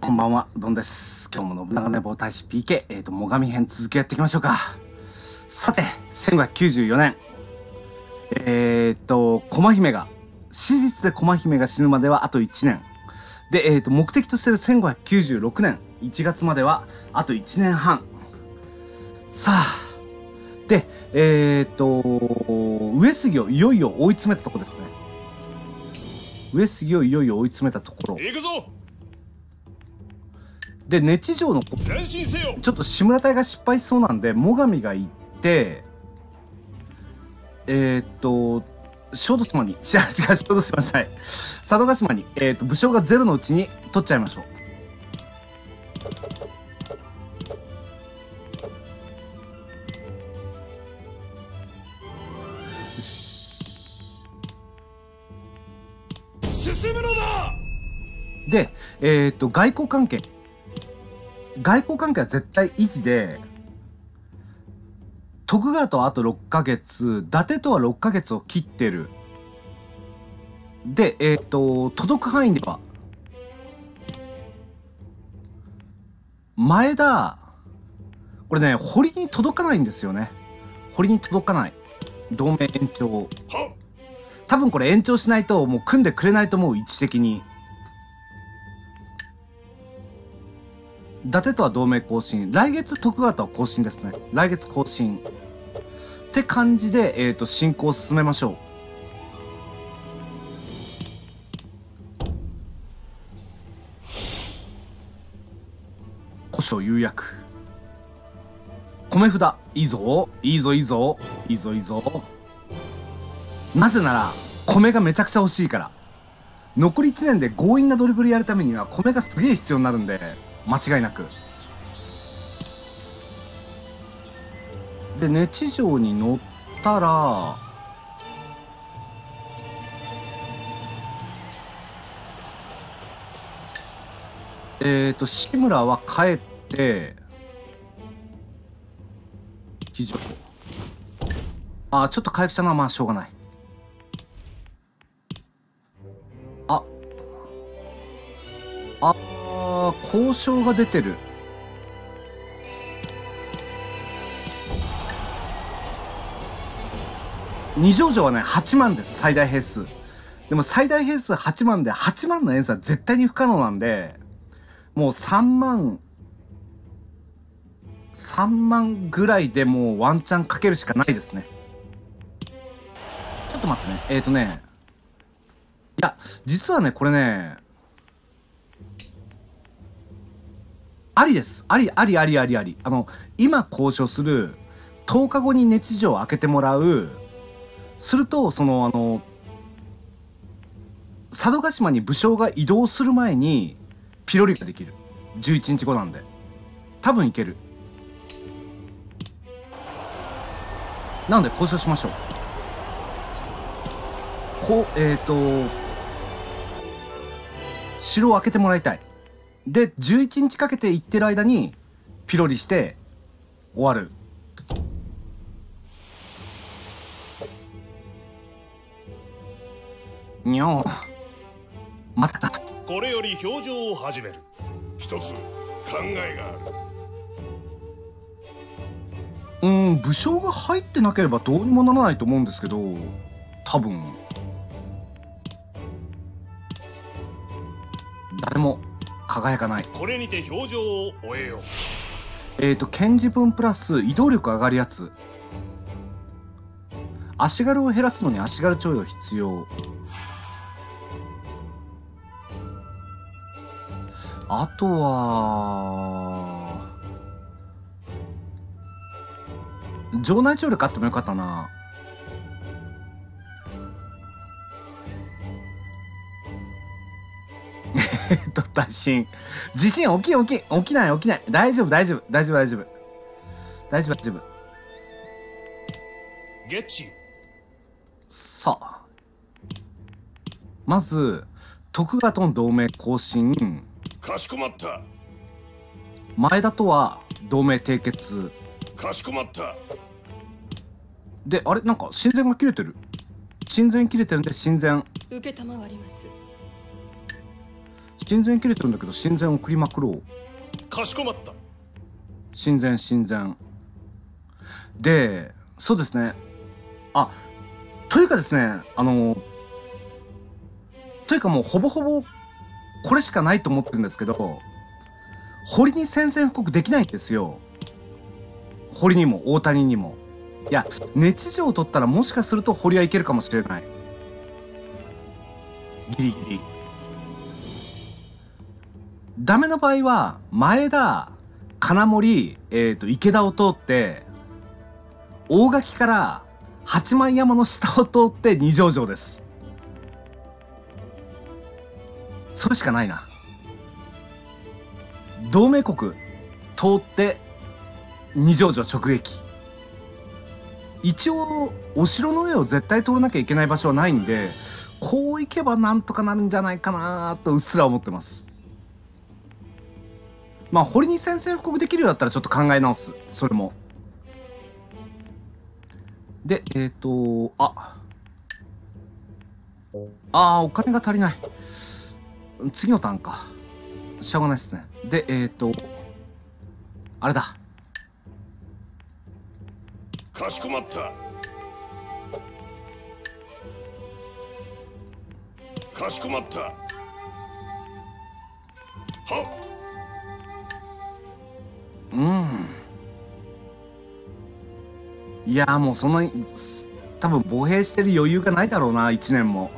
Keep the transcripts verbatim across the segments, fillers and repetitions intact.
こんばんは、ドンです。今日も信長の野望大使 ピーケー、えっ、ー、と、最上編続きやっていきましょうか。さて、せんごひゃくきゅうじゅうよねん。えっ、ー、と、駒姫が、史実で駒姫が死ぬまではあといちねん。で、えっ、ー、と、目的としているせんごひゃくきゅうじゅうろくねんいちがつまではあといちねんはん。さあ、で、えっ、ー、と、上杉をいよいよ追い詰めたところですね。上杉をいよいよ追い詰めたところ。 行くぞ。 で、根地城の前進せよ。 ちょっと志村隊が失敗しそうなんで、最上が行って、えー、っと、小豆島に、違う違う、小豆島じゃない、佐渡島に、えー、っと、武将がゼロのうちに取っちゃいましょう。よし。 進むのだ。 で、えー、っと、外交関係。外交関係は絶対維持で、徳川とはあとろっかげつ、伊達とはろっかげつを切ってる。で、えっ、ー、と、届く範囲では、前田、これね、堀に届かないんですよね。堀に届かない。同盟延長。多分これ延長しないと、もう組んでくれないと思う、位置的に。伊達とは同盟更新。来月徳川とは更新ですね。来月更新。って感じで、えっ、ー、と、進行を進めましょう。古書釉薬。米札。いいぞ。いいぞ、いいぞ。いいぞ、いいぞ。なぜなら、米がめちゃくちゃ欲しいから。残りいちねんで強引なドリブルやるためには、米がすげえ必要になるんで、間違いなく。で、根地城に乗ったら、えっと、志村は帰って、非常。あ、ちょっと回復したのはまあしょうがない。あ。あー、交渉が出てる。二条城はね、はちまんです、最大兵数。でも最大兵数はちまんで、はちまんの遠征は絶対に不可能なんで、もうさんまん、さんまんぐらいでもうワンチャンかけるしかないですね。ちょっと待ってね。えっとね、いや、実はね、これね、ありです。あり、あり、あり、あり、あり。あの、今交渉する、とおかごに根地城を開けてもらう、すると、その、あの、佐渡島に武将が移動する前に、ピロリができる。じゅういちにちごなんで。多分いける。なので、交渉しましょう。こう、えっと、城を開けてもらいたい。で、じゅういちにちかけて行ってる間に、ピロリして、終わる。にょー。またか。 これより表情を始める。一つ考えがある。 うーん、武将が入ってなければどうにもならないと思うんですけど、多分。誰も輝かない。 これにて表情を終えよう。 えっと、堅持分プラス移動力上がるやつ。足軽を減らすのに足軽徴用必要。あとは、城内徴力あってもよかったな。えっと、大震。地震起き起き、起きない起きない。大丈夫大丈夫大丈夫大丈夫。大丈夫大丈夫。 ゲッチ。 さあ。まず、徳川との同盟更新。 かしこまった。 前田とは同盟締結。 かしこまった。 で、あれなんか親善が切れてる。親善切れてるんで親善。 受けたまわります。 親善切れてるんだけど、親善送りまくろう。 かしこまった。 親善親善で、そうですね。あ、というかですね、あのというかもうほぼほぼこれしかないと思ってるんですけど、堀に宣戦布告できないんですよ。堀にも大谷にも。いや、ネチ城を取ったらもしかすると堀はいけるかもしれない。ギリギリ。ダメな場合は前田、金森、えっと池田を通って大垣から八幡山の下を通って二条城です。それしかないな。同盟国通って二条城直撃。一応お城の上を絶対通らなきゃいけない場所はないんで、こう行けばなんとかなるんじゃないかなとうっすら思ってます。まあ堀に宣戦布告できるようだったらちょっと考え直す。それも。で、えっ、ー、と、あ。あー、お金が足りない。次のターンか。しょうがないですね。で、えっ、ー、と、あれだ。 かしこまった。かしこまった。はっ。 うん。いやーもうそんなに、多分歩兵してる余裕がないだろうな、一年も。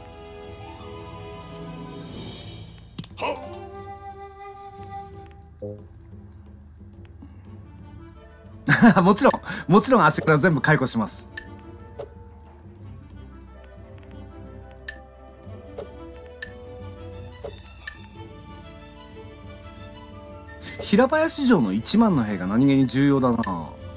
はっ。もちろん、もちろん足から全部解雇します。平林城のいちまんの兵が何気に重要だな。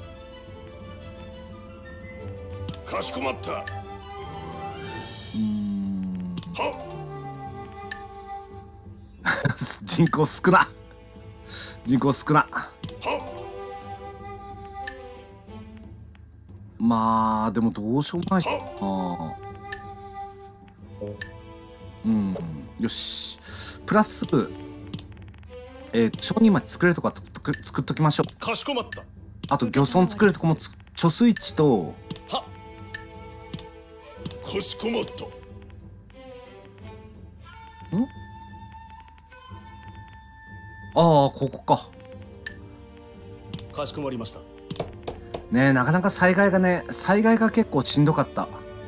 かしこまった。 うーん。 はっ。人口少な。人口少な。 はっ。 まあでもどうしようもないしな。うん。よし。プラス。えー、商人町作れるとか作っときましょう。 かしこまった。 あと漁村作れるとこもつ貯水池と。 はかしこまった。 んああ、ここか。 かしこまりました。 ねえ、なかなか災害がね、災害が結構しんどかった。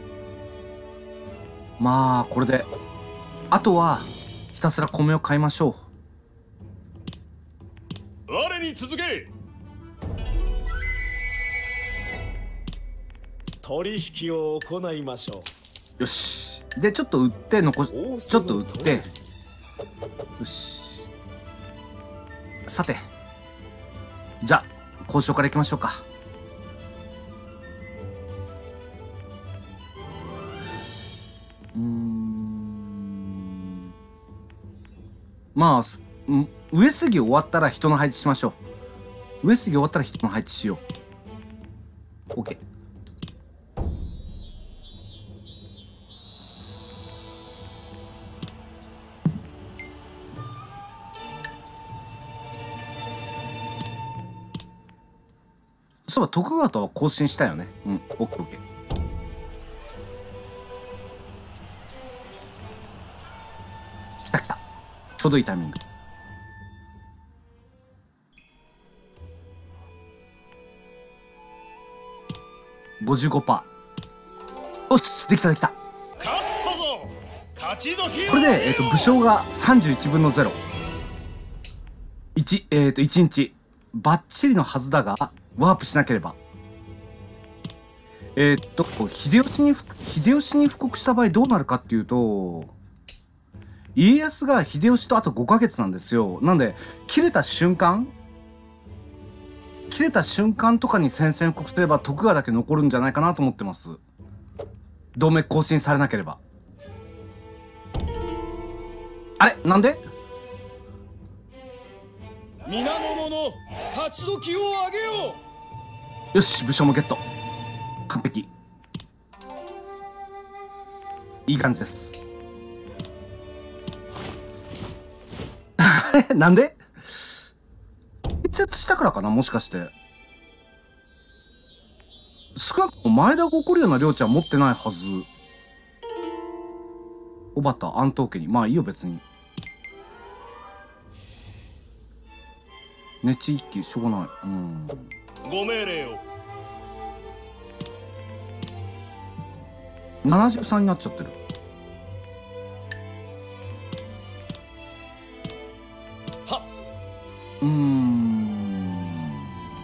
まあ、これで。あとは、ひたすら米を買いましょう。 我に続け。取引を行いましょう。よし。で、ちょっと売って残し、ちょっと売って。よし。さて。じゃあ、交渉からいきましょうか。うーん。まあ、上杉終わったら人の配置しましょう。上杉終わったら人の配置しよう。OK。そういえば徳川とは交信したよね。うん、OK、OK。来た来た。ちょうどいいタイミング。ごじゅうごパーセント。よし、できたできた。 勝ったぞ。勝ち時。 これで、えっと、武将がさんじゅういちぶんのゼロ。いち、えっと、いちにち。バッチリのはずだが、ワープしなければ。えー、っと、秀吉に、秀吉に布告した場合どうなるかっていうと、家康が秀吉とあとごかげつなんですよ。なんで、切れた瞬間切れた瞬間とかに宣戦布告すれば徳川だけ残るんじゃないかなと思ってます。同盟更新されなければ。あれなんで皆の者、勝ち時をあげよう。よし、武将もゲット。完璧。いい感じです。 れなんで建設したからかなもしかして。少なくとも前田が怒るような領地は持ってないはず。小畑、安藤家に。まあいいよ別に。ネチ一揆しょうがない。うん。 ご命令を。 ななじゅうさんになっちゃってる。 はっ。 うーん。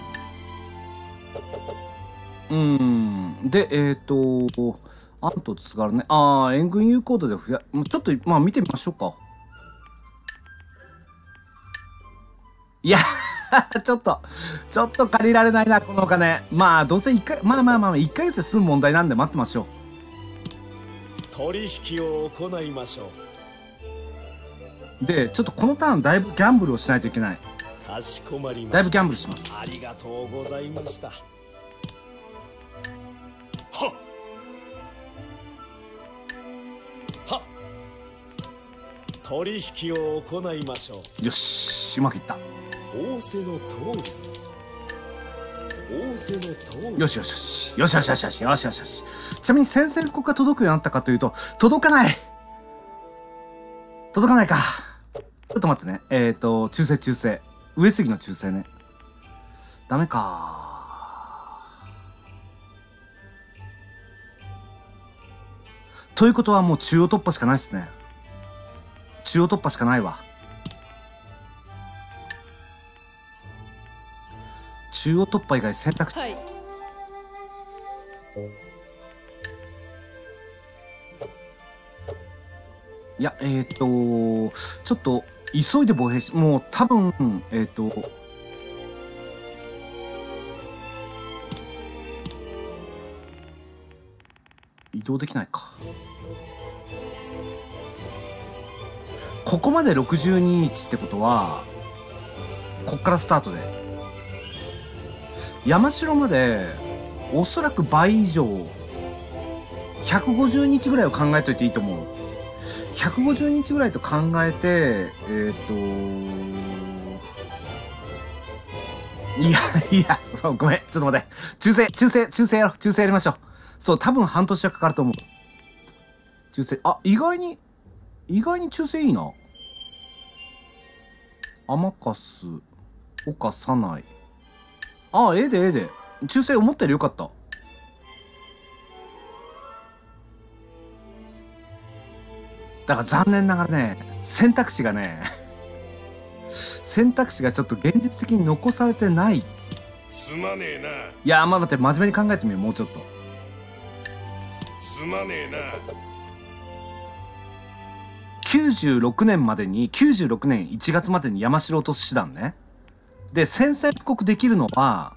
うーん。で、えっと、あんとつがるね。ああ、援軍有効度で増や、ちょっと、まあ見てみましょうか。いや、ちょっと、ちょっと借りられないな、このお金。まあ、どうせいっかい、まあまあまあ、いっかげつで済む問題なんで待ってましょう。 取引を行いましょう。で、ちょっとこのターンだいぶギャンブルをしないといけない。 かしこまりました。 だいぶギャンブルします。 ありがとうございました。はっはっ。取引を行いましょう。 よし、うまくいった。 仰せの通り。仰せの通り。 よしよしよし。よしよしよしよしよしよしよし。ちなみに宣戦布告が届くようになったかというと、届かない届かないか。ちょっと待ってね。えっと、忠誠忠誠。上杉の忠誠ね。ダメか。ということはもう中央突破しかないっすね。中央突破しかないわ。中央突破以外選択肢、はい、いやえっ、ー、とちょっと急いで防衛し、もう多分えっ、ー、と移動できないか。ここまでろくじゅうににちってことはこっからスタートで山城までおそらく倍以上ひゃくごじゅうにちぐらいを考えといていいと思う。ひゃくごじゅうにちぐらいと考えてえっ、ー、といやいやごめんちょっと待って、忠誠忠誠忠誠やろう忠誠やりましょう。そう多分半年はかかると思う。忠誠、あ意外に意外に忠誠いいな。天粕岡早苗、ああ、ええでええで。忠誠思ったよりよかった。だから残念ながらね、選択肢がね、選択肢がちょっと現実的に残されてない。 すまねえな。 いや、まあ待って、真面目に考えてみよう、もうちょっと。 すまねえな。 きゅうじゅうろくねんまでに、きゅうじゅうろくねんいちがつまでに山城を落とす師団ね。で、宣戦布告できるのは、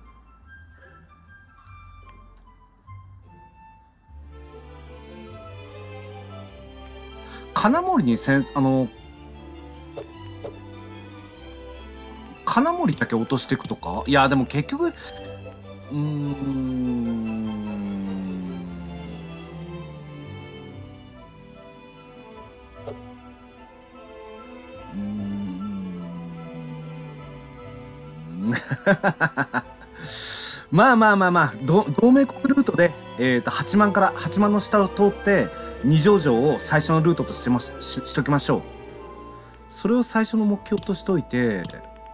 金森にせん、あの、金森だけ落としていくとか。いや、でも結局、うーん。うーん。まあまあまあまあ、同盟国ルートで、えっと、はちまんから、はちまんの下を通って、二条城を最初のルートとしてまし、し、しときましょう。それを最初の目標としといて、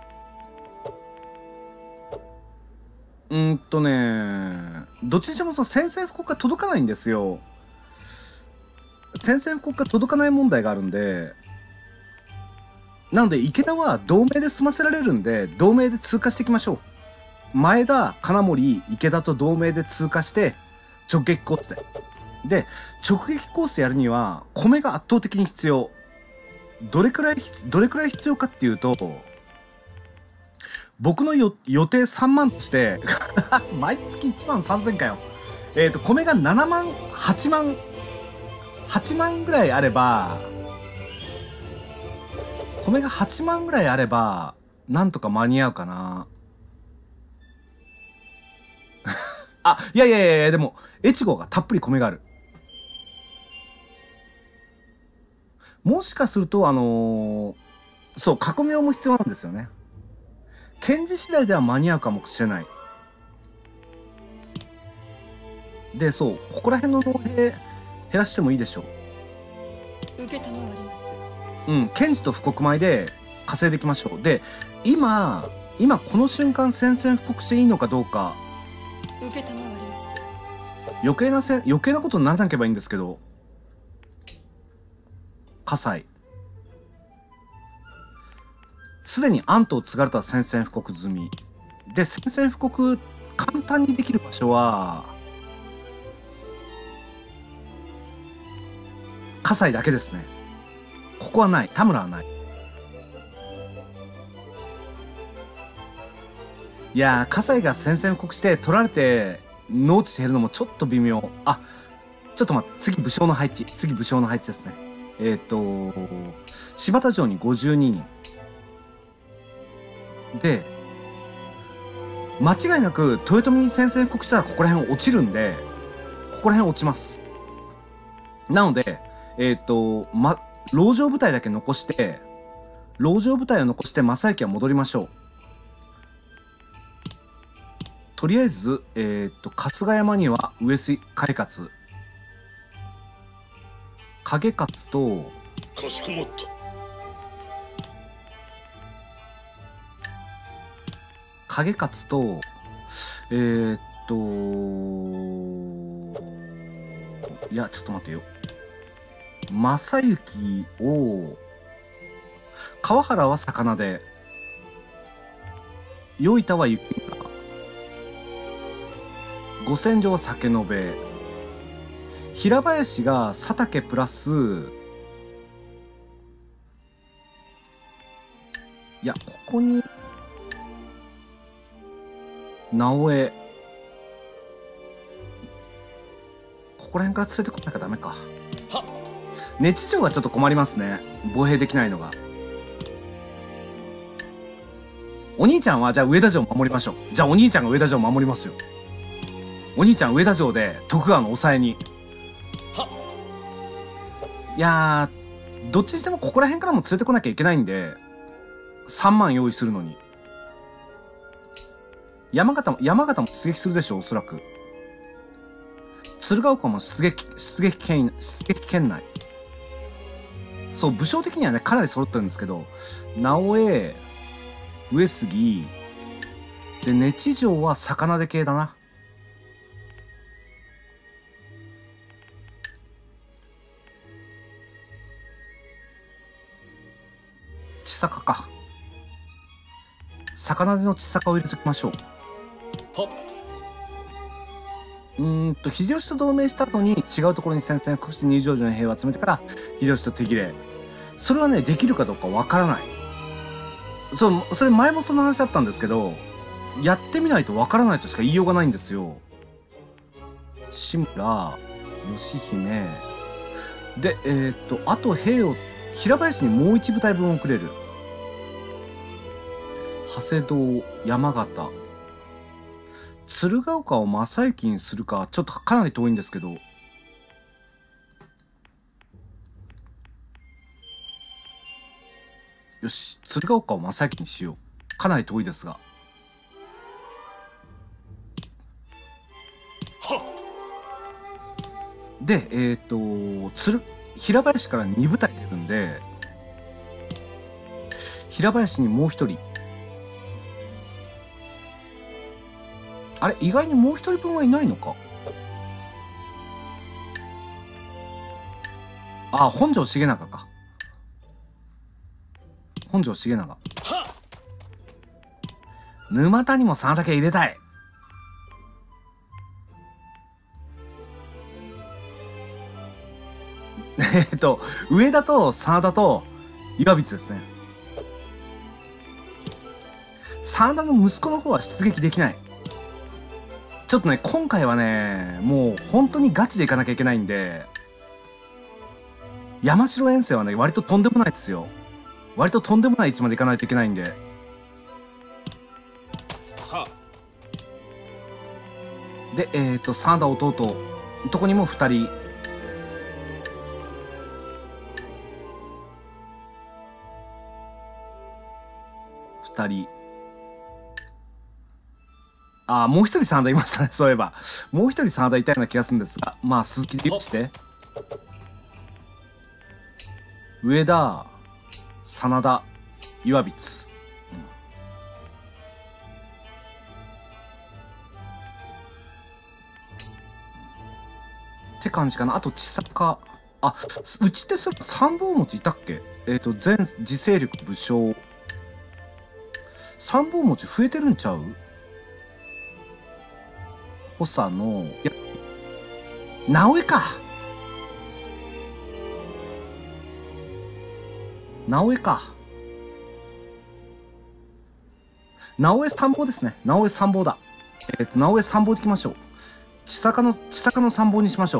うんとね、どっちにしてもその宣戦布告が届かないんですよ。宣戦布告が届かない問題があるんで、なので池田は同盟で済ませられるんで、同盟で通過していきましょう。前田、金森、池田と同盟で通過して、直撃コースで。で、直撃コースやるには、米が圧倒的に必要。どれくらい、どれくらい必要かっていうと、僕のよ予定さんまんとして、毎月いちまんさんぜんかよ。えっと、米がななまん、はちまん、はちまんぐらいあれば、米がはちまんぐらいあれば、なんとか間に合うかな。あ、いやいやいやいや、でも、越後がたっぷり米がある。もしかすると、あのー、 そう、革命も必要なんですよね。検事次第では間に合うかもしれない。で、そう、ここら辺の農兵減らしてもいいでしょう。 受けたまわります。 うん、検事と布告米で稼いでいきましょう。で、今、今この瞬間宣戦布告していいのかどうか。 受けたまわります。 余計なせ、余計なことにならなければいいんですけど。葛西。すでに安藤津軽とは宣戦布告済み。で、宣戦布告簡単にできる場所は、葛西だけですね。ここはない。田村はない。いやー、葛西が宣戦布告して取られて農地減るのもちょっと微妙。あ、ちょっと待って。次武将の配置。次武将の配置ですね。えっと、柴田城にごじゅうににん。で、間違いなく豊臣に宣戦布告したらここら辺落ちるんで、ここら辺落ちます。なので、えっと、ま、籠城部隊だけ残して、籠城部隊を残して正行は戻りましょう。とりあえず、えっと、春日山には上杉景勝。景勝と、 かしこまった。 景勝と、えー、っと、いや、ちょっと待ってよ。正行を、川原は魚で、与板は雪村、五千条は酒のべ、平林が佐竹プラス、いや、ここに、直江、ここら辺から連れてこなきゃダメか。根地城がちょっと困りますね。防衛できないのが。お兄ちゃんはじゃあ上田城を守りましょう。じゃあお兄ちゃんが上田城を守りますよ。お兄ちゃん上田城で徳川の抑えに。いやー、どっちにしてもここら辺からも連れてこなきゃいけないんで、さんまん用意するのに。山形も、山形も出撃するでしょう、おそらく。鶴岡も出撃、出撃圏、出撃圏内。そう、武将的にはね、かなり揃ってるんですけど、直江、上杉、で、根地城は魚で系だな。千坂か。魚での千坂を入れておきましょう。うーんと、秀吉と同盟した後に違うところに戦線を隠して二条城に兵を集めてから秀吉と手切れ。それはね、できるかどうかわからない。そう、それ前もその話あったんですけど、やってみないとわからないとしか言いようがないんですよ。志村、義姫。で、えー、っと、あと兵を、平林にもう一部隊分送れる。長谷堂、山形。鶴岡を正行にするか、ちょっとかなり遠いんですけど。よし、鶴岡を正行にしよう。かなり遠いですが。で、えっと、鶴、平林からに部隊出るんで、平林にもう一人。あれ、意外にもう一人分はいないのか。あ、本庄重長か。本庄重長。沼田にも真田家入れたい。えっと、上田と真田と岩櫃ですね。真田の息子の方は出撃できない。ちょっとね、今回はね、もう本当にガチで行かなきゃいけないんで、山城遠征はね、割ととんでもないですよ。割ととんでもない位置まで行かないといけないんで。で、えっと、真田弟、とこにも二人。 二人。ああ、もう一人真田いましたね、そういえば。もう一人真田いたような気がするんですが、まあ、鈴木でよして。上田、真田、岩光。うん、って感じかな。あと、千坂。あ、うちってそれ参謀持ちいたっけ？えっと、全自制力武将。参謀持ち増えてるんちゃう？補佐の、いや、直江か。直江か。直江参謀ですね。直江参謀だ。えっと、直江参謀でいきましょう。千坂の、千坂の参謀にしましょう。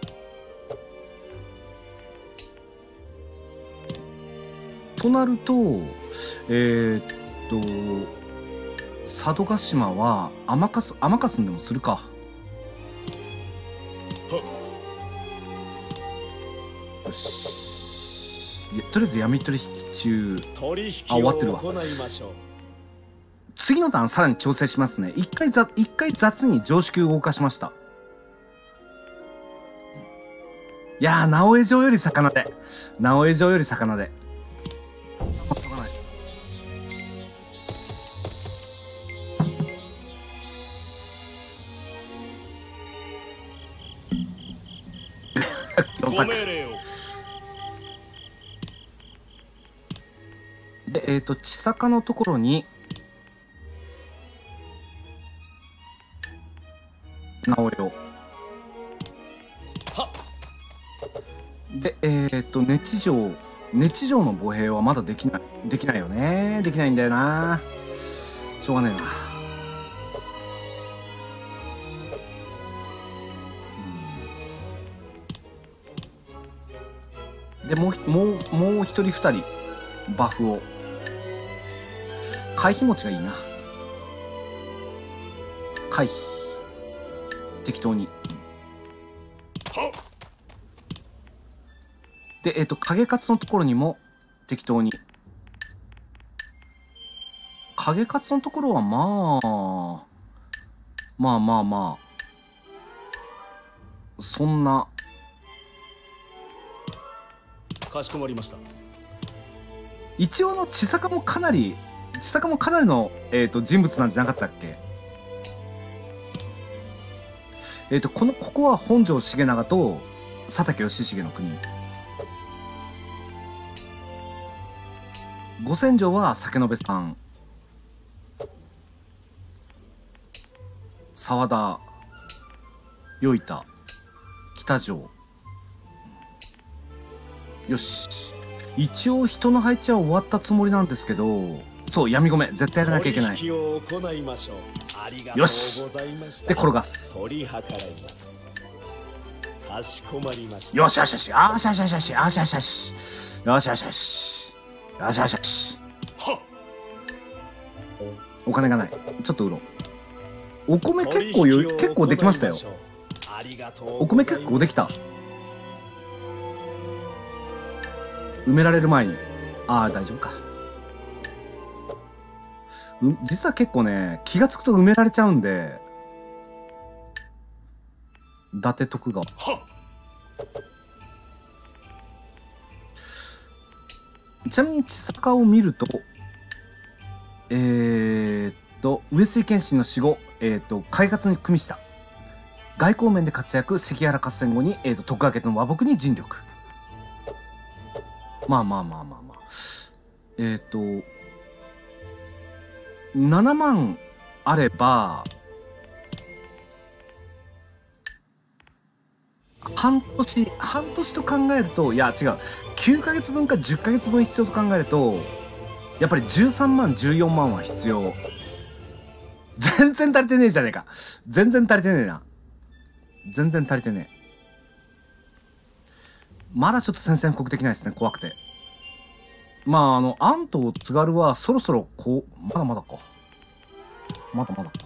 となると、えー、っと、佐渡島は天かす、天かすんでもするか。よし。いや、とりあえず闇取引中。あ、終わってるわ。次のターンさらに調整しますね。一回ざ、一回雑に常識動かしました。いやー、直江城より魚で。直江城より魚で。で、えっと、千坂のところに、直江を。で、えっと、根地城、根地城の歩兵はまだできない、できないよね。できないんだよな。しょうがねえな。うん、で、もう、もう、もう一人二人、バフを。回避持ちがいいな。回避。適当に。で、えっと、影勝のところにも適当に。影勝のところはまあ、まあまあまあ、そんな。 かしこまりました。 一応の千坂もかなり、千坂もかなりの、えっと、人物なんじゃなかったっけ？えっと、この、ここは本庄重長と佐竹義重の国。五千条は酒延さん。沢田、与板、北条。よし。一応人の配置は終わったつもりなんですけど、そう、闇米、絶対やらなきゃいけない。よし。で、転がす。よしよしよし。よしよしよしよしよしよしよし。よしよしよし。よしよしよし。よしよしよし。よしよしよし。お金がない。ちょっと売ろう。お米結構よ、結構できましたよ。お米結構できた。埋められる前に。ああ、大丈夫か。う、実は結構ね、気がつくと埋められちゃうんで。伊達徳川。ちなみに千坂を見ると、えー、っと、上杉謙信の死後、えー、っと、海勝に組した。外交面で活躍、関原合戦後に、えー、っと、徳川家との和睦に尽力。まあまあまあまあまあ。えー、っと、ななまんあれば、半年、半年と考えると、いや違う、きゅうかげつぶんかじゅっかげつぶん必要と考えると、やっぱりじゅうさんまん、じゅうよんまんは必要。全然足りてねえじゃねえか。全然足りてねえな。全然足りてねえ。まだちょっと宣戦布告できないですね、怖くて。まあ、あの、安藤津軽はそろそろこう、まだまだか。まだまだか。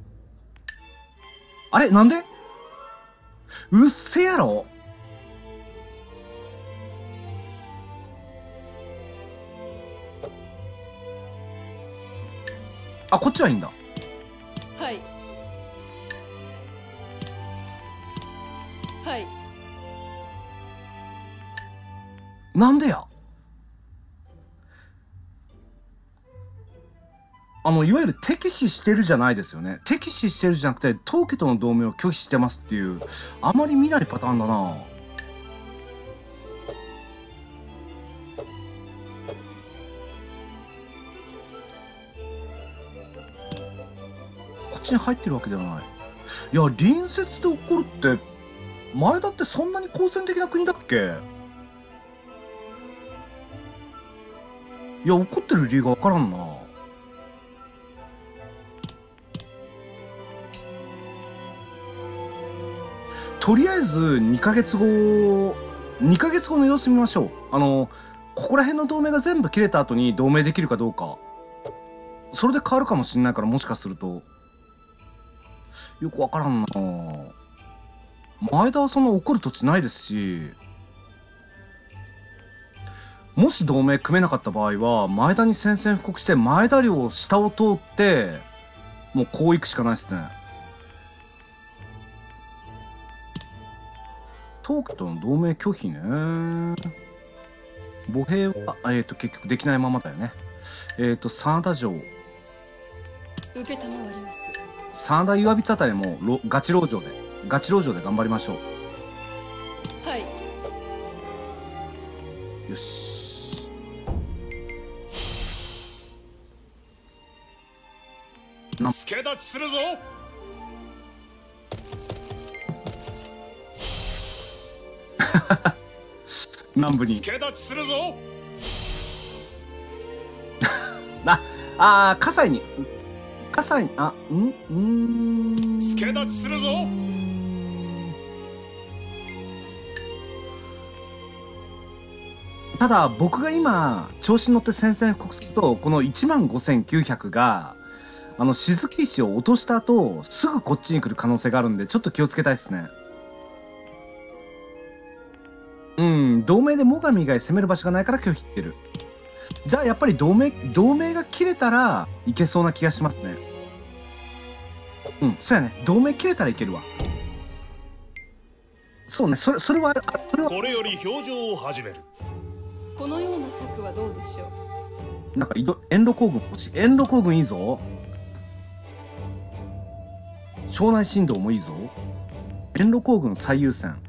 あれなんでうっせやろ。 あ、こっちはいいんだ。 はいはい。 なんでや。あのいわゆる敵視してるじゃないですよね。敵視してるじゃなくて当家との同盟を拒否してますっていう、あまり見ないパターンだな。こっちに入ってるわけではない。いや、隣接で起こるって前田ってそんなに好戦的な国だっけ。いや、怒ってる理由が分からんな。とりあえずにかげつごにかげつごの様子見ましょう。あのここら辺の同盟が全部切れた後に同盟できるかどうか、それで変わるかもしれないから、もしかするとよく分からんな。前田はそんな怒る土地ないですし、もし同盟組めなかった場合は前田に宣戦布告して前田領を下を通ってもうこう行くしかないですね。当家との同盟拒否ね。母兵は、えー、と結局できないままだよね。えっ、ー、と真田城、 承ります。 真田岩櫃あたりもろガチ籠城でガチ籠城で頑張りましょう。 はい。 よし。 助立ちするぞ。 南部に助立ちするぞ。 ああー、葛西に葛西にあんうん助立ちするぞ。 ただ僕が今調子に乗って宣戦布告すると、このいちまんごせんきゅうひゃくがあの雫石を落とした後すぐこっちに来る可能性があるんで、ちょっと気をつけたいですね。うん、同盟で最上以外攻める場所がないから拒否ってる。じゃあやっぱり同盟同盟が切れたらいけそうな気がしますね。うん、そうやね、同盟切れたらいけるわ。そうね、それそれはそれはこれより表情を始める。 このような策はどうでしょう。 なんか遠路行軍欲しい。遠路行軍いいぞ。庄内振動もいいぞ。遠路行軍最優先。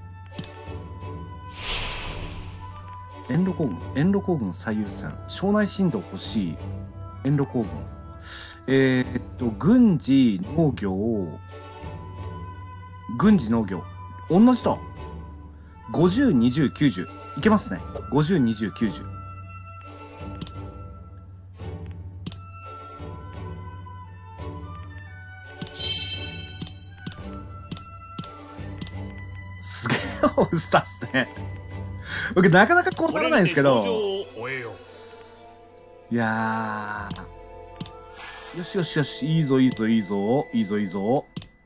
遠路行軍遠路行軍最優先。庄内振動欲しい。遠路行軍、えー、っと軍事農業軍事農業同じだ。ごじゅう、にじゅう、きゅうじゅういけますね。ごじゅう、にじゅう、きゅうじゅう。すげえオールスターっすね。僕なかなかこうならないんですけど、いやー、よしよしよし、いいぞいいぞいいぞいいぞいいぞ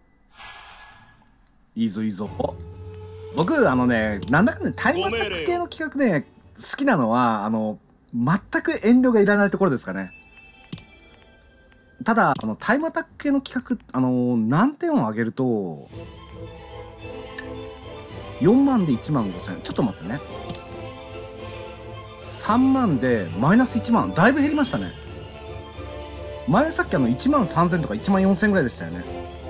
いいぞいいぞ。僕あのね、なんだかね、タイムアタック系の企画ね好きなのは、あの全く遠慮がいらないところですかね。ただあのタイムアタック系の企画、あの難点を上げるとよんまんでいちまんごせん、ちょっと待ってね、さんまんでマイナスいちまん、だいぶ減りましたね。前さっきあのいちまんさんぜんとかいちまんよんせんぐらいでしたよね。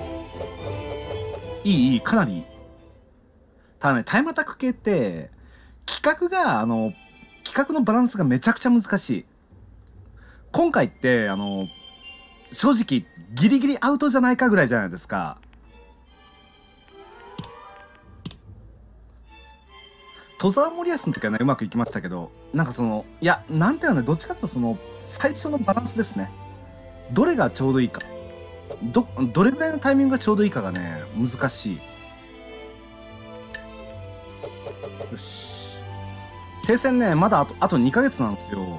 いいいい、かなりいい。ただね、タイムアタック系って企画があの企画のバランスがめちゃくちゃ難しい。今回ってあの正直ギリギリアウトじゃないかぐらいじゃないですか。戸沢森保の時はねうまくいきましたけど、なんかそのいやなんていうのね、どっちかというとその最初のバランスですね。どれがちょうどいいか、どどれぐらいのタイミングがちょうどいいかがね難しい。よし、停戦ねまだあとあとにかげつなんですよ。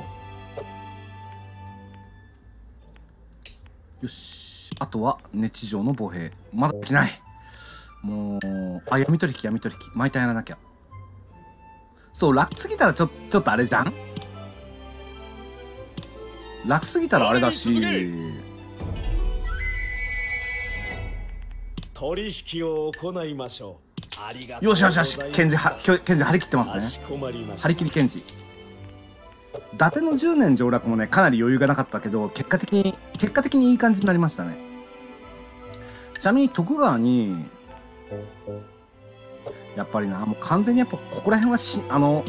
よし、あとは熱地上の歩兵まだできない。もうあ、闇取引闇取引毎回やらなきゃ。そう楽すぎたらちょちょっとあれじゃん。楽すぎたらあれだし、 取引を行いましょう。ありがとうよしよしよし、ケンジは、ケンジ張り切ってますね。 かしこまりました。 張り切りケンジ。伊達のじゅうねん上洛もね、かなり余裕がなかったけど、結果的に、結果的にいい感じになりましたね。ちなみに徳川に、やっぱりな、もう完全にやっぱここら辺はし、あの、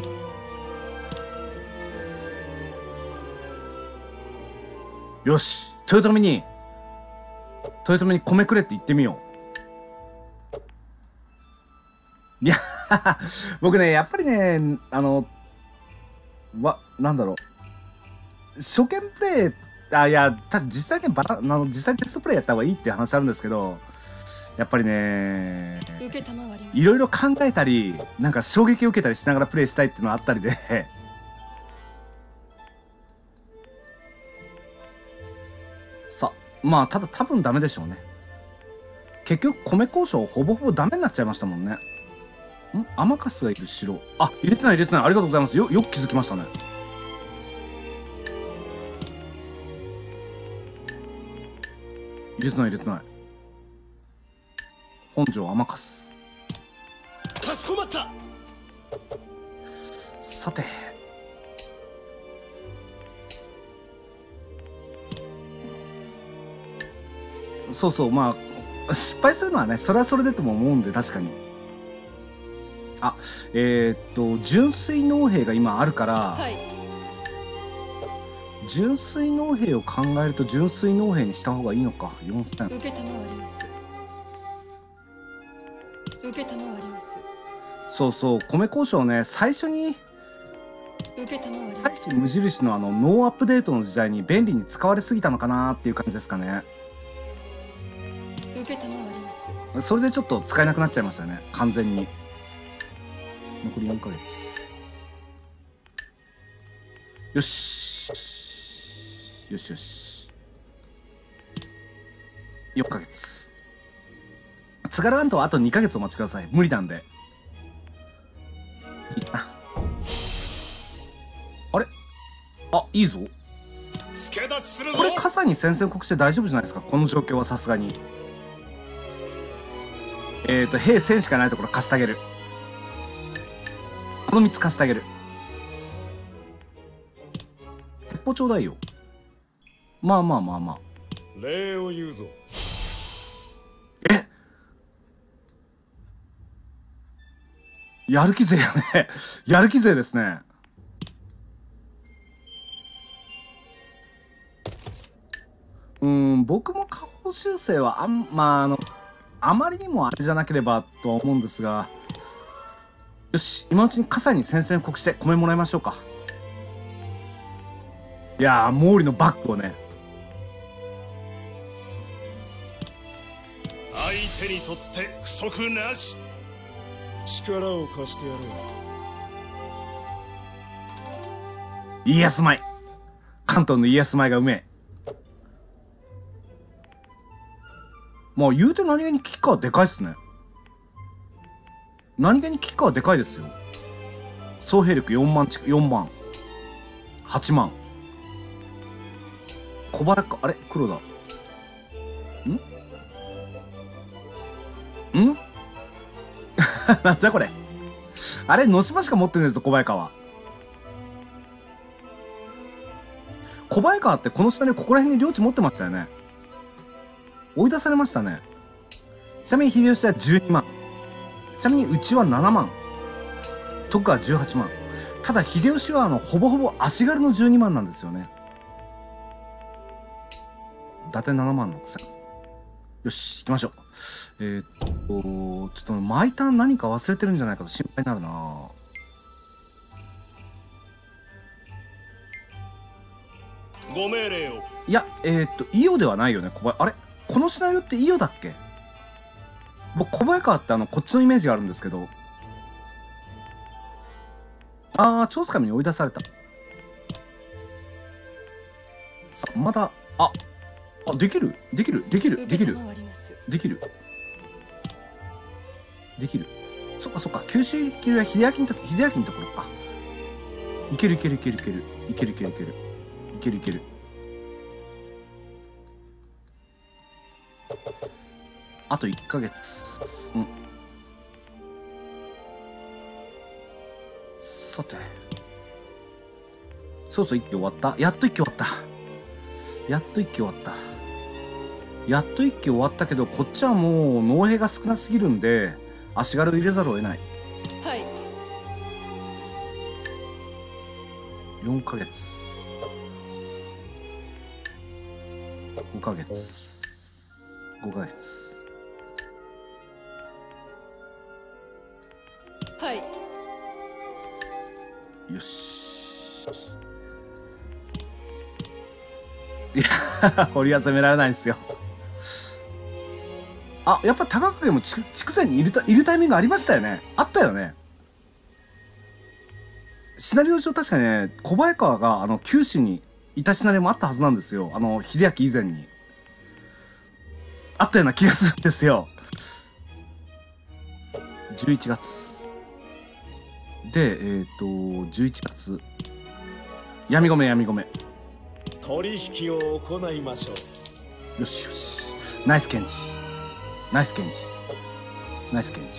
よし、豊臣に、豊臣に米くれって言ってみよう。いや、僕ね、やっぱりね、あの、わ、なんだろう。初見プレイ、あ、いや、た実際ね、バラ、あの、実際テストプレイやった方がいいって話あるんですけど、やっぱりね、いろいろ考えたり、なんか衝撃を受けたりしながらプレイしたいっていうのがあったりで、さ、まあ、ただ多分ダメでしょうね。結局、米交渉ほぼほぼダメになっちゃいましたもんね。んアマカスがいる城。あ、入れてない入れてない。ありがとうございます。よ、よく気づきましたね。入れてない入れてない。本城アマカス。 かしこまった。 さて。そうそう、まあ、失敗するのはね、それはそれでとも思うんで、確かに。あ、えー、っと、純粋農兵が今あるから、はい、純粋農兵を考えると純粋農兵にした方がいいのか。よんせん。受けたまわります。受けたまわります。そうそう、米交渉ね、最初に、受けたまわります。大使無印のあの、ノーアップデートの時代に便利に使われすぎたのかなっていう感じですかね。受けたまわります。それでちょっと使えなくなっちゃいましたよね、完全に。残りよんかげつ。よし。よしよし。よんかげつ。津軽半島はあとにかげつお待ちください。無理なんで。いいな。あれあ、いいぞ。これ、傘に宣戦布告して大丈夫じゃないですか、この状況はさすがに。えっと、兵せんしかないところ貸してあげる。このみっつ貸してあげる。鉄砲ちょうだいよ。まあまあまあまあ。 礼を言うぞ。 えやる気勢やね。やる気勢ですね。うん、僕も下方修正はあん、まあ、あの、あまりにもあれじゃなければとは思うんですが、よし、今のうちに葛西に宣戦布告して米もらいましょうか。いやー、毛利のバッグをね。 相手にとって不足なし。 力を貸してやる。 家康米。関東の家康米がうめえ。まあ言うて何気にキッカーでかいっすね。何気にキッカーでかいですよ。総兵力よんまん近く、よんまん。はちまん。小腹か、あれ黒だ。んんなんじゃこれ。あれ、野島しか持ってねえぞ、小早川。小早川ってこの下にここら辺に領地持ってましたよね。追い出されましたね。ちなみに秀吉はじゅうにまん。ちなみにうちはななまん。徳川じゅうはちまん。ただ秀吉はあの、ほぼほぼ足軽のじゅうにまんなんですよね。伊達ななまんろくせん。よし、行きましょう。えー、っと、ちょっと毎ターン何か忘れてるんじゃないかと心配になるな。 ご命令を。 いや、えー、っと、伊予ではないよね、小早。あれこのシナリオって伊予だっけ？僕、小早川ってあの、こっちのイメージがあるんですけど。あー、長州上に追い出された。さ、まだ、あ、あ、できるできるできるできるできるできる。そっかそっか、九州切りは秀明のとこ、秀明のところか。いけるいけるいけるいける。いけるいけるいける。いけるいける。 あといっかげつ。うん。さて。そうそう、いっき終わった。やっといっき終わった。やっといっき終わった。やっといっき終わったけど、こっちはもう農兵が少なすぎるんで、足軽入れざるを得ない。 はい。 よんかげつ。ごかげつ。ごかげつ。 はい。 よし。いや、堀は攻められないんですよ。あ、やっぱ高影も筑前にいるたいるタイミングありましたよね。あったよね。シナリオ上確かね、小早川があの九州にいたシナリオもあったはずなんですよ。あの秀明以前にあったような気がするんですよ。じゅういちがつで、えっとじゅういちがつ闇込め闇込め、 取引を行いましょう。 よしよし、ナイスケンジ、ナイスケンジ、ナイスケンジ。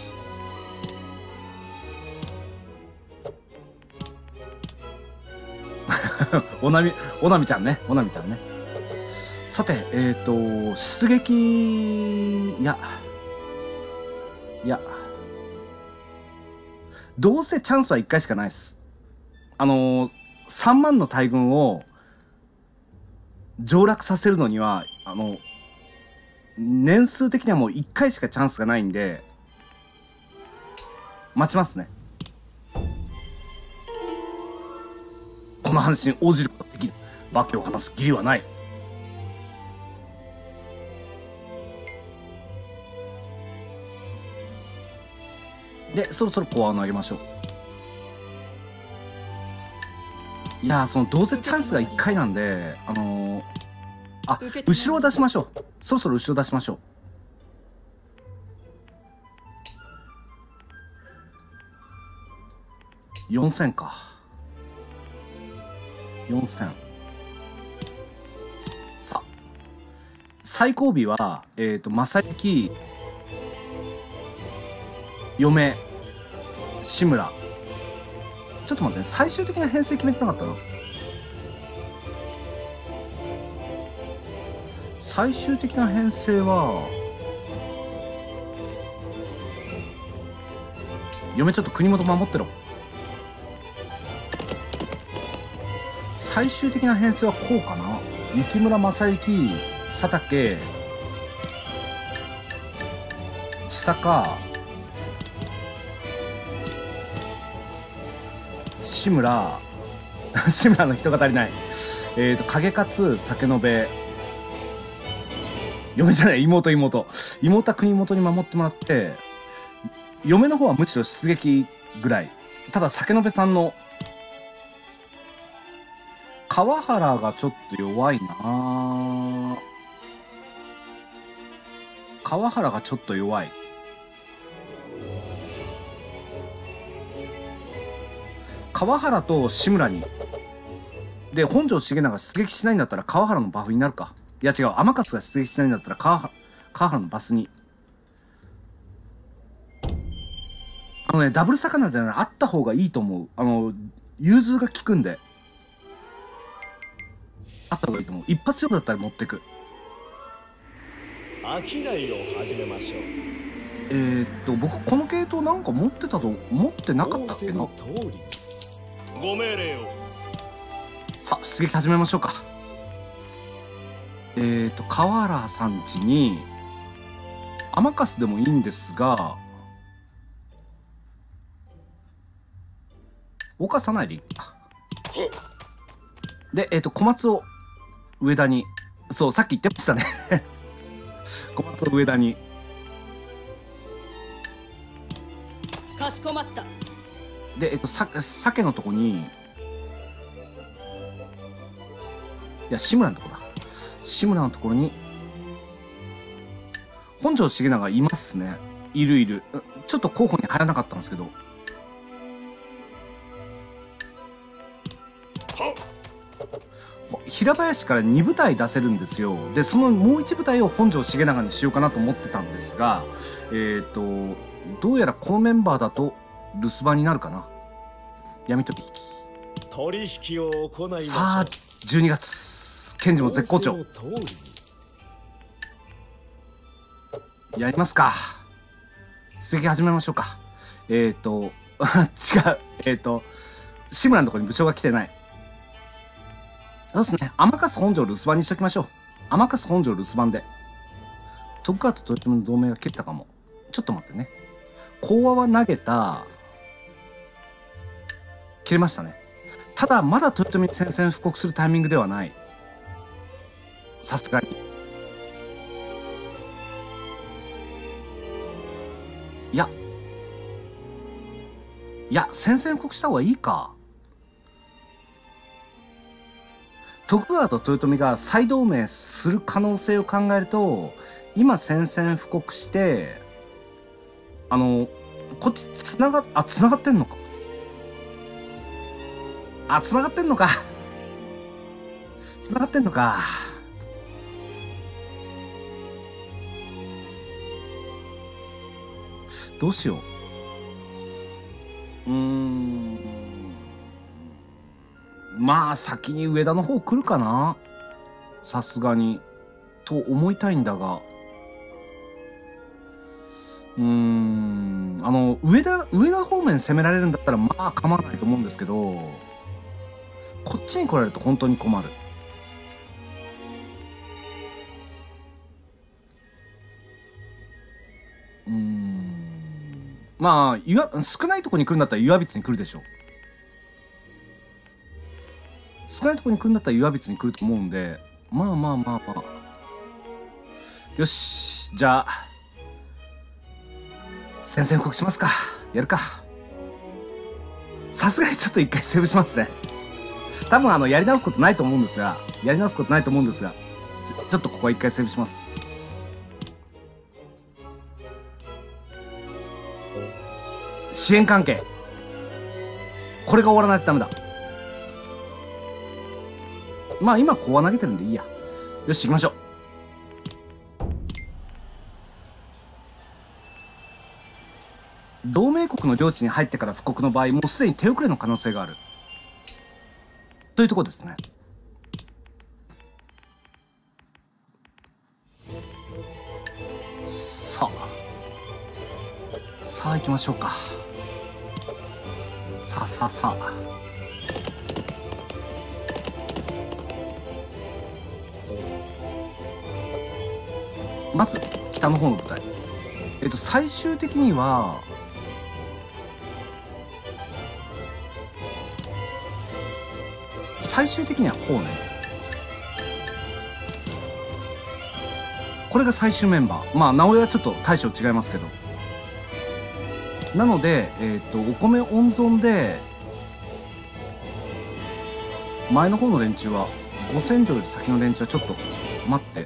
おなみ、おなみちゃんね、おなみちゃんね。さて、えっと、出撃、いや、いや、どうせチャンスはいっかいしかないです。あの、さんまんの大軍を上洛させるのには、あの、年数的にはもういっかいしかチャンスがないんで、待ちますね。この話に応じることができる。化けを話す義理はない。で、そろそろコアを投げましょう。いやー、そのどうせチャンスがいっかいなんで、あのー、あ、後ろを出しましょう。そろそろ後ろ出しましょう。よんせんか。よんせん。さあ、最後尾は、えっと、正幸、嫁、志村。ちょっと待ってね、最終的な編成決めてなかったな。最終的な編成は、嫁ちょっと国元守ってろ。最終的な編成はこうかな。雪村正幸、佐竹、千坂、志村、志村の人が足りない。えっと、影勝、酒延べ、嫁じゃない、妹、妹。妹は国元に守ってもらって、嫁の方はむしろ出撃ぐらい。ただ、酒延べさんの、川原がちょっと弱いな。川原がちょっと弱い。川原と志村に。で、本庄重長出撃しないんだったら川原のバフになるか。いや違う、天勝が出撃しないんだったら川原、川原のバスに。あのね、ダブル魚であった方がいいと思う。あの、融通が効くんで。あった方がいいと思う。一発勝負だったら持ってく。 商いを始めましょう。 えー、っと、僕この系統なんか持ってたと思ってなかったっけな。 ご命令を。 さあ、出撃始めましょうか。えー、っと、河原さん家に、天笠でもいいんですが、犯さないでいいか。で、えー、っと、小松を上田に、そう、さっき言ってましたね。小松を上田に。 かしこまった。 で、えっと、さ、鮭のとこに、いや、志村のとこだ。志村のところに、本庄重長いますね。いるいる。ちょっと候補に入らなかったんですけど。 平林からに部隊出せるんですよ。で、そのもういち部隊を本庄重長にしようかなと思ってたんですが、えっと、どうやらこのメンバーだと留守番になるかな。闇取引。 取引を行いましょう。 さあ、じゅうにがつ。検事も絶好調。やりますか。出撃始めましょうか。えっと、違う。えっと、志村のところに武将が来てない。そうですね。天笠本庄留守番にしときましょう。天笠本庄留守番で。徳川と豊臣の同盟が切れたかも。ちょっと待ってね。講和は投げた。切れましたね。ただ、まだ豊臣に宣戦布告するタイミングではない。さすがに。いや。いや、宣戦布告した方がいいか。徳川と豊臣が再同盟する可能性を考えると、今宣戦布告して、あの、こっちつなが、あ、つながってんのか。あ、つながってんのか。つながってんのか。どうしよう。うーん。まあ、先に上田の方来るかな。さすがに。と思いたいんだが。うーん。あの、上田、上田方面攻められるんだったら、まあ構わないと思うんですけど、こっちに来られると本当に困る。うーん。まあ、岩、少ないとこに来るんだったら岩櫃に来るでしょう。少ないとこに来るんだったら岩櫃に来ると思うんで、まあまあまあまあ。よし、じゃあ、宣戦布告しますか。やるか。さすがにちょっと一回セーブしますね。多分あの、やり直すことないと思うんですが、やり直すことないと思うんですが、ちょっとここは一回セーブします。支援関係。これが終わらないとダメだ。まあ今こうは投げてるんでいいや。よし、行きましょう。同盟国の領地に入ってから布告の場合、もうすでに手遅れの可能性がある。というところですね。さあ。さあ行きましょうか。さあさあさあ。まず北の方の部隊。えっと最終的には最終的にはこうね。これが最終メンバー。まあ直江はちょっと大小違いますけど。なので、えっとお米温存で前の方の連中は五千条より先の連中はちょっと待って。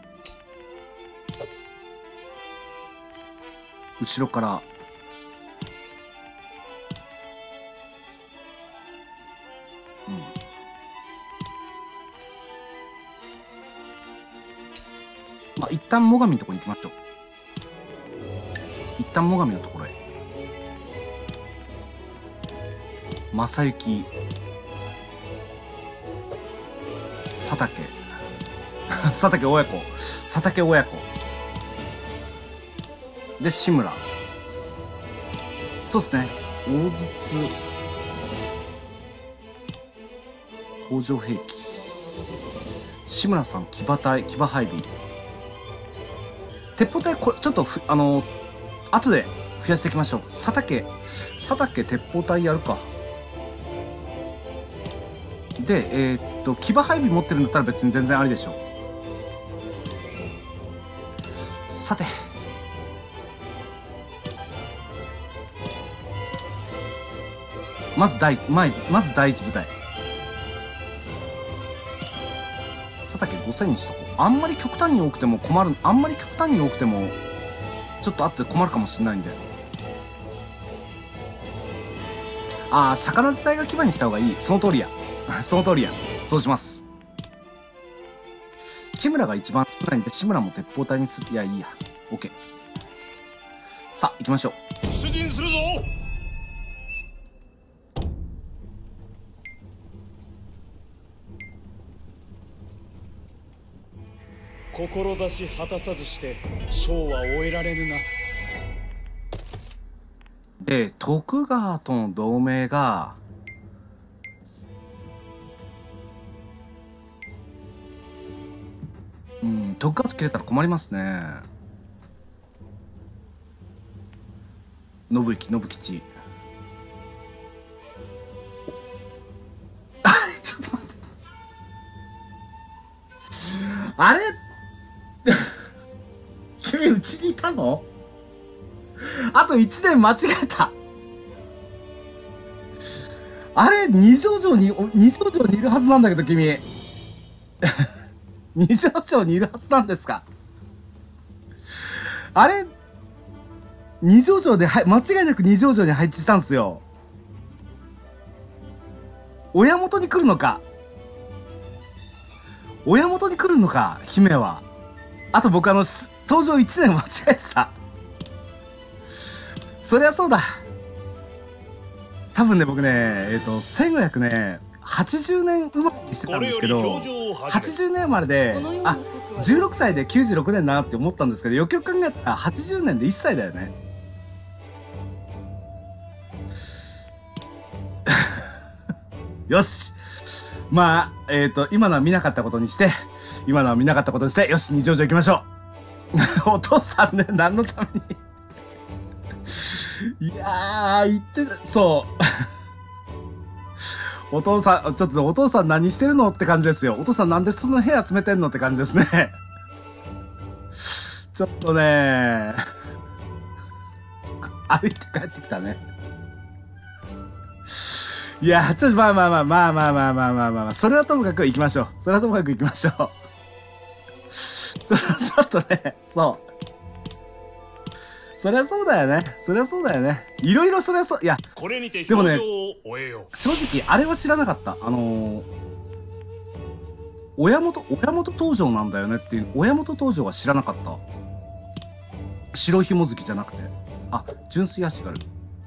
後ろから、うん。まあ、一旦最上のところに行きましょう。一旦最上のところへ。正幸、佐竹、佐竹親子、佐竹親子。で、志村。そうですね。大筒。北条兵器。志村さん、騎馬隊、騎馬配備。鉄砲隊、これ、ちょっとふ、あの、後で増やしていきましょう。佐竹、佐竹鉄砲隊やるか。で、えー、っと、騎馬配備持ってるんだったら別に全然ありでしょう。さて。まず第、まず、まず第一部隊。佐竹ごせんにしとこう。あんまり極端に多くても困る、あんまり極端に多くても、ちょっとあって困るかもしれないんで。ああ、魚手隊が牙にした方がいい。その通りや。 その通りや。そうします。志村が一番少ないんで、志村も鉄砲隊にする。いや、いいや。OK。さあ、行きましょう。 出陣するぞ。 志果たさずして将は終えられぬな。 で、徳川との同盟が、うん、徳川と切れたら困りますね。信行、信吉。あれちょっと待って。あれ君うちにいたの？あといちねん間違えた。あれ二条城に、二条城にいるはずなんだけど君。二条城にいるはずなんですか？あれ二条城で、はい、間違いなく二条城に配置したんですよ。親元に来るのか親元に来るのか姫は。あと僕あの登場いちねん間違えてた。そりゃそうだ。多分ね僕ねえっ、ー、とせんごひゃくねはちじゅうねん生まれにしてたんですけど、はちじゅうねん生まれで、あじゅうろくさいできゅうじゅうろくねんだなって思ったんですけど、よくよく考えたらはちじゅうねんでいっさいだよね。よし、まあえっ、ー、と今のは見なかったことにして今のは見なかったことにして、よし二条城行きましょう。お父さんね、何のためにいやー言ってそうお父さん、ちょっとお父さん何してるのって感じですよ。お父さんなんでその部屋集めてんのって感じですね。ちょっとね歩いて帰ってきたね。いやちょっとまあまあまあまあまあまあまあまあまあ、それはともかく行きましょう。それはともかく行きましょう。ちょちょっとね、そう。そりゃそうだよね。そりゃそうだよね。いろいろそりゃそう。いや、 これにてでもね、 正直あれは知らなかった。あのー、親元、親元登場なんだよねっていう、親元登場は知らなかった。白ひも月じゃなくて。あ、純粋足軽。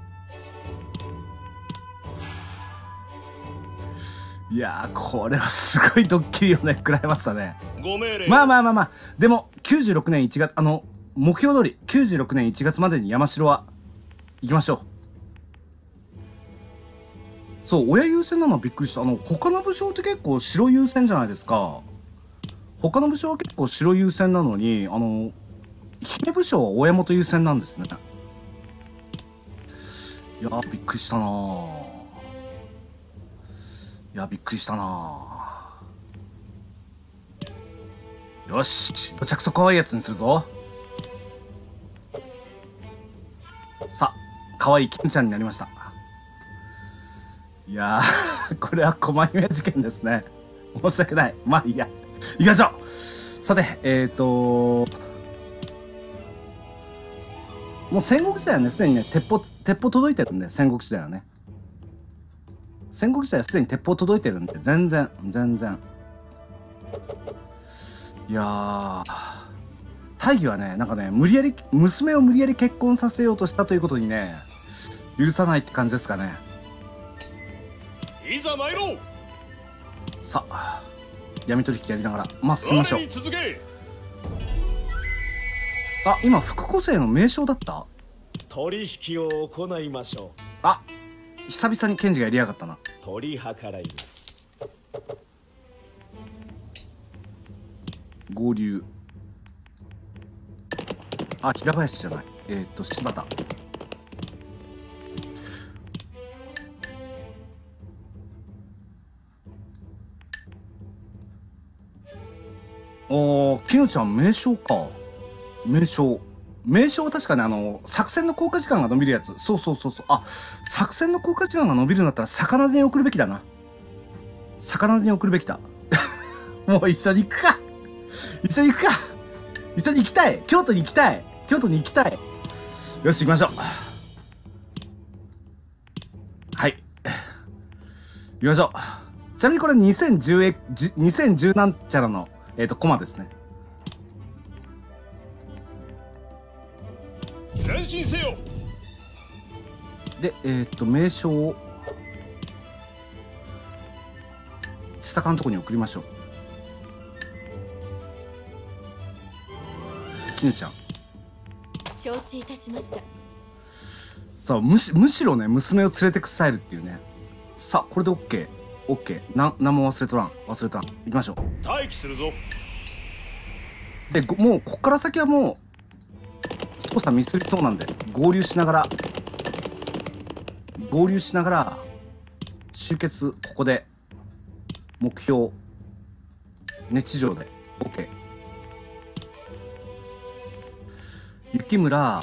いやー、これはすごいドッキリをね、食らいましたね。まあまあまあまあ、でも、きゅうじゅうろくねんいちがつ、あの、目標通り、きゅうじゅうろくねんいちがつまでに山城は、行きましょう。そう、親優先なのはびっくりした。あの、他の武将って結構白優先じゃないですか。他の武将は結構白優先なのに、あの、姫武将は親元優先なんですね。いやー、びっくりしたなー。いや、びっくりしたなー。よし、どちゃくそ可愛いやつにするぞ。さあ、可愛い金ちゃんになりました。いやー、これは狛姫事件ですね。申し訳ない。まあいいや。行きましょう。さて、えっ、ー、ともう戦国時代はね、すでにね、鉄砲、鉄砲届いてるんで、戦国時代はね。戦国時代はすでに鉄砲届いてるんで、全然、全然。いやー、大義はね、なんかね、無理やり、娘を無理やり結婚させようとしたということにね、許さないって感じですかね。 いざ参ろう。 さあ、闇取引やりながら、まあ進みましょう。あ、今、副個性の名称だった？ 取引を行いましょう。 あ、久々に検事がやりやがったな。 取り計らいます。 合流。あ、平林じゃない。えー、っと、柴田。おー、きのちゃん名称か。名称。名称は確かにあの、作戦の効果時間が伸びるやつ。そうそうそうそう。あ、作戦の効果時間が伸びるんだったら魚で送るべきだな。魚で送るべきだ。もう一緒に行くか。一緒に行くか。一緒に行きたい。京都に行きたい。京都に行きたい。よし、行きましょう。はい。行きましょう。 ちなみにこれにせんじゅう、にせんじゅうなんちゃらの、えっ、ー、と、コマですね。 前進せよ。 で、えっ、ー、と、名称を、千坂のところに送りましょう。絹ちゃん。 承知いたしました。 さあ、むし、むしろね、娘を連れてくスタイルっていうね。さあ、これで OK。OK。な、何も忘れとらん。忘れとらん。行きましょう。 待機するぞ。 で、もう、こっから先はもう、操作ミスりそうなんで、合流しながら、合流しながら、集結、ここで、目標、ネ地上で、OK。雪村、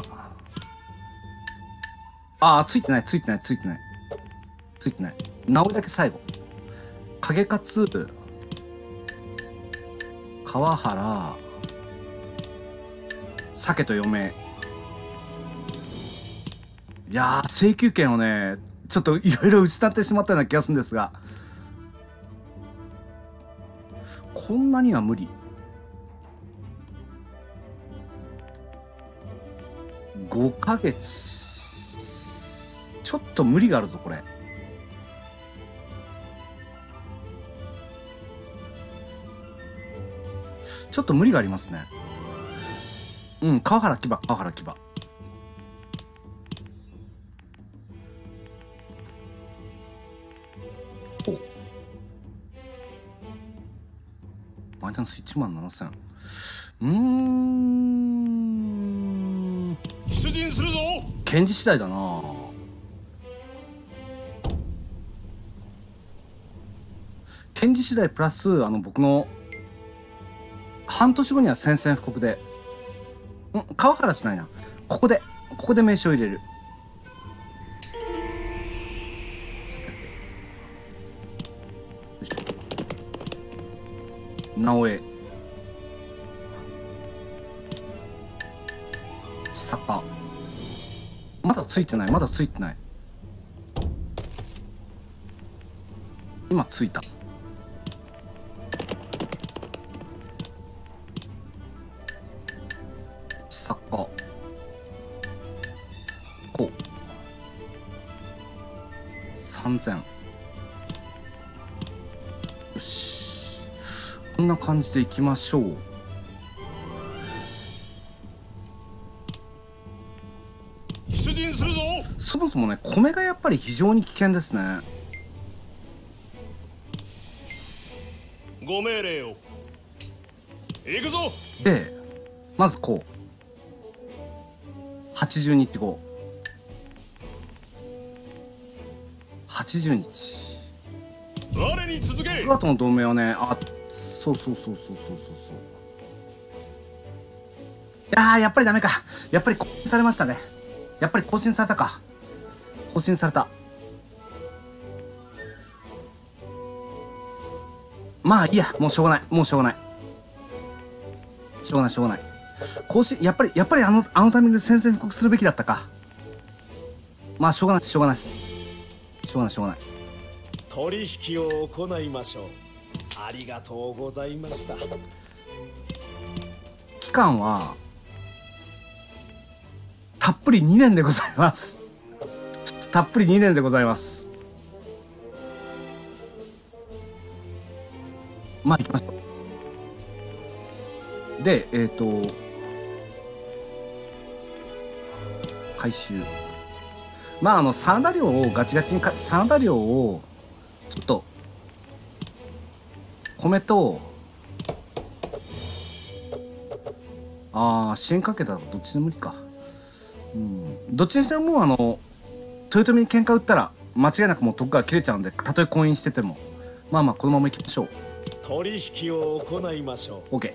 ああ、ついてない、ついてない、ついてない。ついてない。直りだけ最後。影勝、川原、酒と嫁。いやー、請求権をね、ちょっといろいろ失ってしまったような気がするんですが。こんなには無理。ごかげつ。ちょっと無理があるぞ、これ。ちょっと無理がありますね。うん、川原牙、川原牙。お。マイナスいちまんななせん。うーん。 出陣するぞ。 検事次第だな。検事次第プラス、あの、僕の、半年後には宣戦布告で、ん川原しないな。ここで、ここで名称入れる。さて。よいしょ。直江。坂。まだついてない、まだついてない。今ついた。坂。こう。さんぜん。よし。こんな感じでいきましょう。 出陣するぞ。 そもそもね、米がやっぱり非常に危険ですね。 ご命令を。行くぞ。 で、まずこう。はちじゅうにちご。はちじゅうにち。 我に続け。 クワとの同盟はね、あ、そうそうそうそうそうそうそう。いやー、やっぱりダメか。やっぱり更新されましたね。やっぱり更新されたか。更新された。まあいいや、もうしょうがない。もうしょうがない。しょうがない、しょうがない。更新、やっぱり、やっぱりあの、あのタイミングで宣戦布告するべきだったか。まあしょうがない、しょうがないです。しょうがない、しょうがない。 取引を行いましょう。ありがとうございました。 期間は、たっぷりにねんでございます。たっぷりにねんでございます。まあ行きましょう。で、えっと、回収。まああの、真田領をガチガチにか、真田領を、ちょっと、米と、ああ、支援かけたらどっちでも無理か。うん、どっちにしてももうあの豊臣に喧嘩売ったら間違いなくもう徳川切れちゃうんで、たとえ婚姻しててもまあまあこのままいきましょう。 取引を行いましょう。 OK。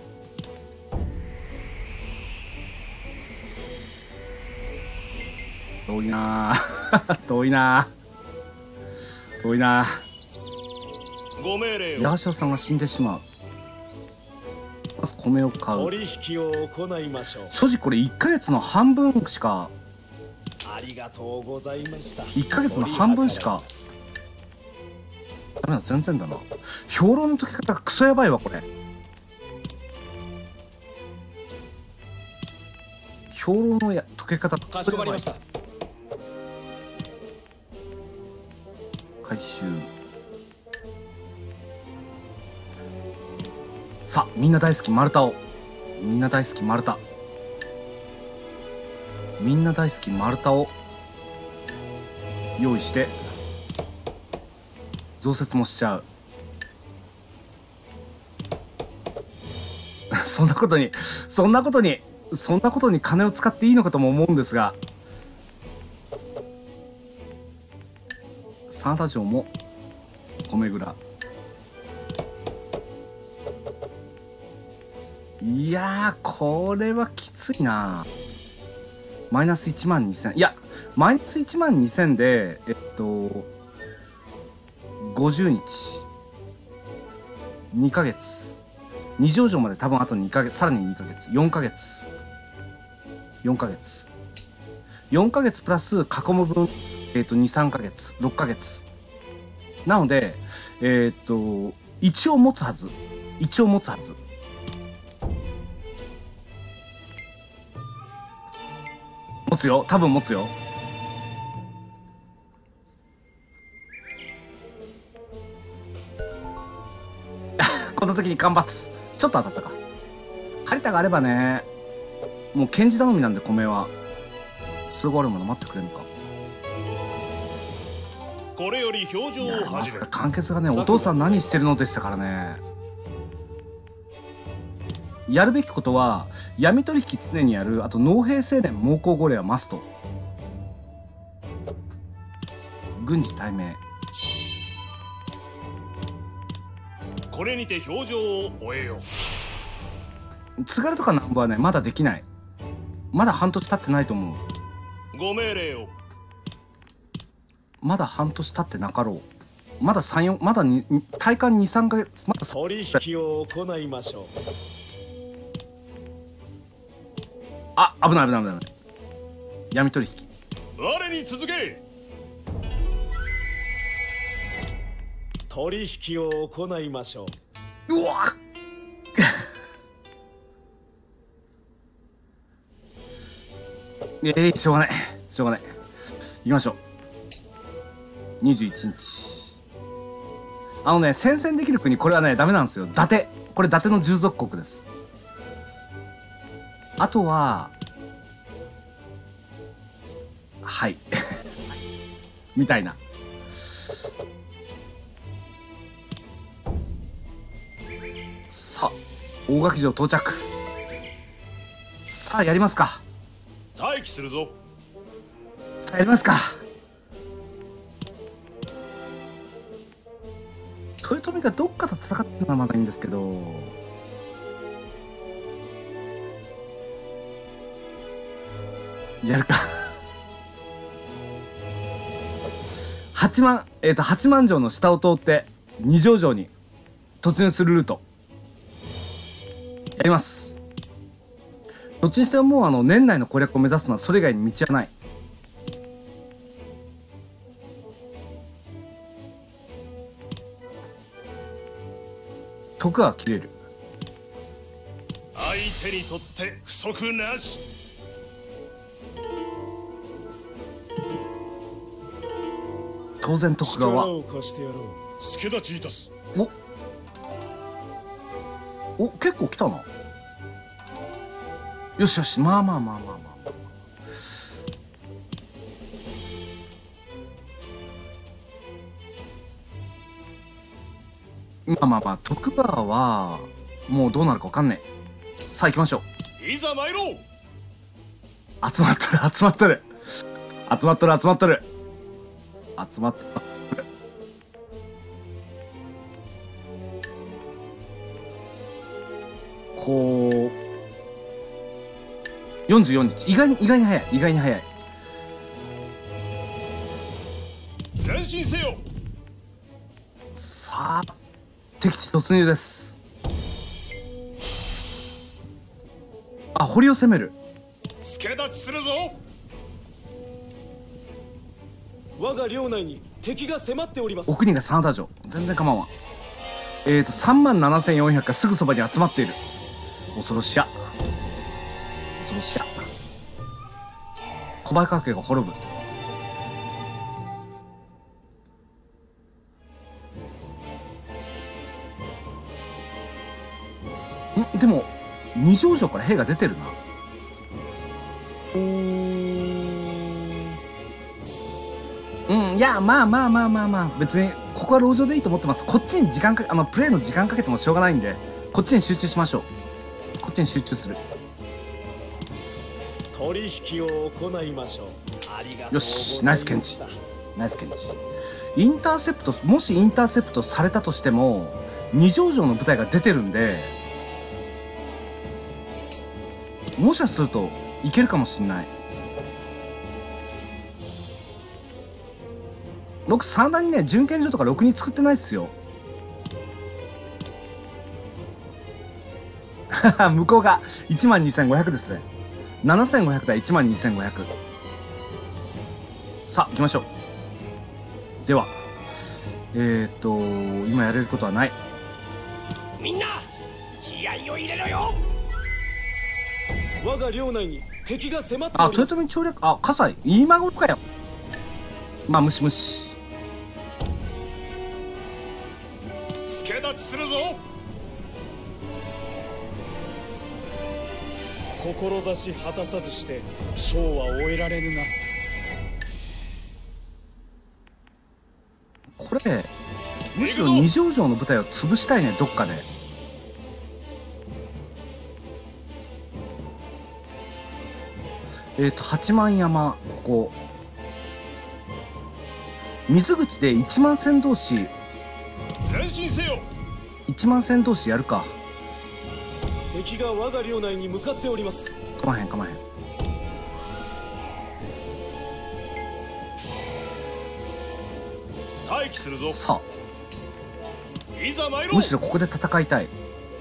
遠いなぁ遠いなぁ遠いなぁ。 ご命令を。 八代さんが死んでしまう。まず米を買う。 取引を行いましょう。 正直これいっかげつの半分しか、 ありがとうございました。 いっかげつの半分しかダメだ、全然だな。兵糧の解き方がクソやばいわ、これ。兵糧のや解け方がクソやばい。回収。さあ、みんな大好き丸太を。みんな大好き丸太。みんな大好き丸太を用意して増設もしちゃう。そんなことにそんなことにそんなことに金を使っていいのかとも思うんですが、真田城も米蔵。いやー、これはきついな。マイナスいちまんにせん、いやマイナスいちまんにせんでえっとごじゅうにちにかげつ、二条城まで多分あとにかげつ、さらににかげつ、よんかげつ、よんかげつ、よんかげつプラス囲む分、えっとにさんかげつ、ろっかげつなので、えっと一応持つはず、一応持つはず。持つよ、多分持つよ。こんな時に干ばつ、ちょっと当たったか。カリタがあればね、もう検事頼みなんで米は。それがあるもの待ってくれるのか。 これより表情を始める。 まさか完結がね、お父さん何してるのでしたからね。やるべきことは闇取引常にやる、あと農兵青年猛攻号令はマスト。軍事対面。 これにて表情を終えよう。津軽とか南部はねまだできない。まだ半年経ってないと思う。ご命令を。 まだ半年経ってなかろう。まださん、よん、まだに体感にさんかげつ、まだ取引を行いましょう。 あ、危ない危ない危ない。闇取引。 我に続け。 取引を行いましょう。 うわええー、しょうがないしょうがない。行きましょう。にじゅういちにち。あのね、宣戦できる国、これはねダメなんですよ。伊達、これ伊達の従属国です。あとははいみたいな。さあ大垣城到着。さあやりますか。 待機するぞ。 さあやりますか。豊臣がどっかと戦ってるのはまだいいんですけど、やるか。はちまん、えっとはちまん城の下を通って二条城に突入するルートやります。どっちにしてももうあの年内の攻略を目指すのはそれ以外に道はない。徳川切れる。 相手にとって不足なし。 当然徳川は助太刀いたす。 おお結構来たな。よしよし、まあまあまあまあまあまあまあまあ徳川はもうどうなるか分かんねえ。さあ行きましょう。いざ参ろう。 集まっとる集まっとる集まっとる集まっとる集まっとる。こうよんじゅうよっか、意外に意外に早い意外に早い。 前進せよ。 さあ敵地突入です。あ、堀を攻める。 助太刀するぞ。 我が領内に敵が迫っております。 お国が真田城。全然構わん。えーと、さんまんななせんよんひゃくがすぐそばに集まっている。恐ろしや。恐ろしや。小早川家が滅ぶ。んでも、二条城から兵が出てるな。うん、いや、まあまあまあまあまあ、別に、ここは籠城でいいと思ってます。こっちに時間かけ、あの、プレイの時間かけてもしょうがないんで、こっちに集中しましょう。こっちに集中する。 取引を行いましょう。ありがとうございました。 よし、ナイス検知。ナイス検知。インターセプト、もしインターセプトされたとしても、二条城の部隊が出てるんで、もしかすると、いけるかもしんない。僕、真田にね、準検所とかろくに作ってないっすよ。向こうがいちまんにせんごひゃくですね。ななせんごひゃく対いちまんにせんごひゃく。さあ、行きましょう。では、えー、っと、今やれることはない。 みんな気合を入れろよ。 我が領内に敵が迫ってあ、 おります。 豊臣調略、あ、葛西、今頃かよ。まあ、ムシムシ。 助立ちするぞ。 志果たさずして将は終えられぬな。 これ、むしろ二条城の部隊を潰したいね、どっかで。えっ、ー、と、八幡山、ここ。水口でいちまん戦同士、 前進せよ。 いちまん戦同士やるか。 敵が我が領内に向かっております。 かまへんかまへん。 待機するぞ。 さいざ参ろあ、 う。 むしろここで戦いたい。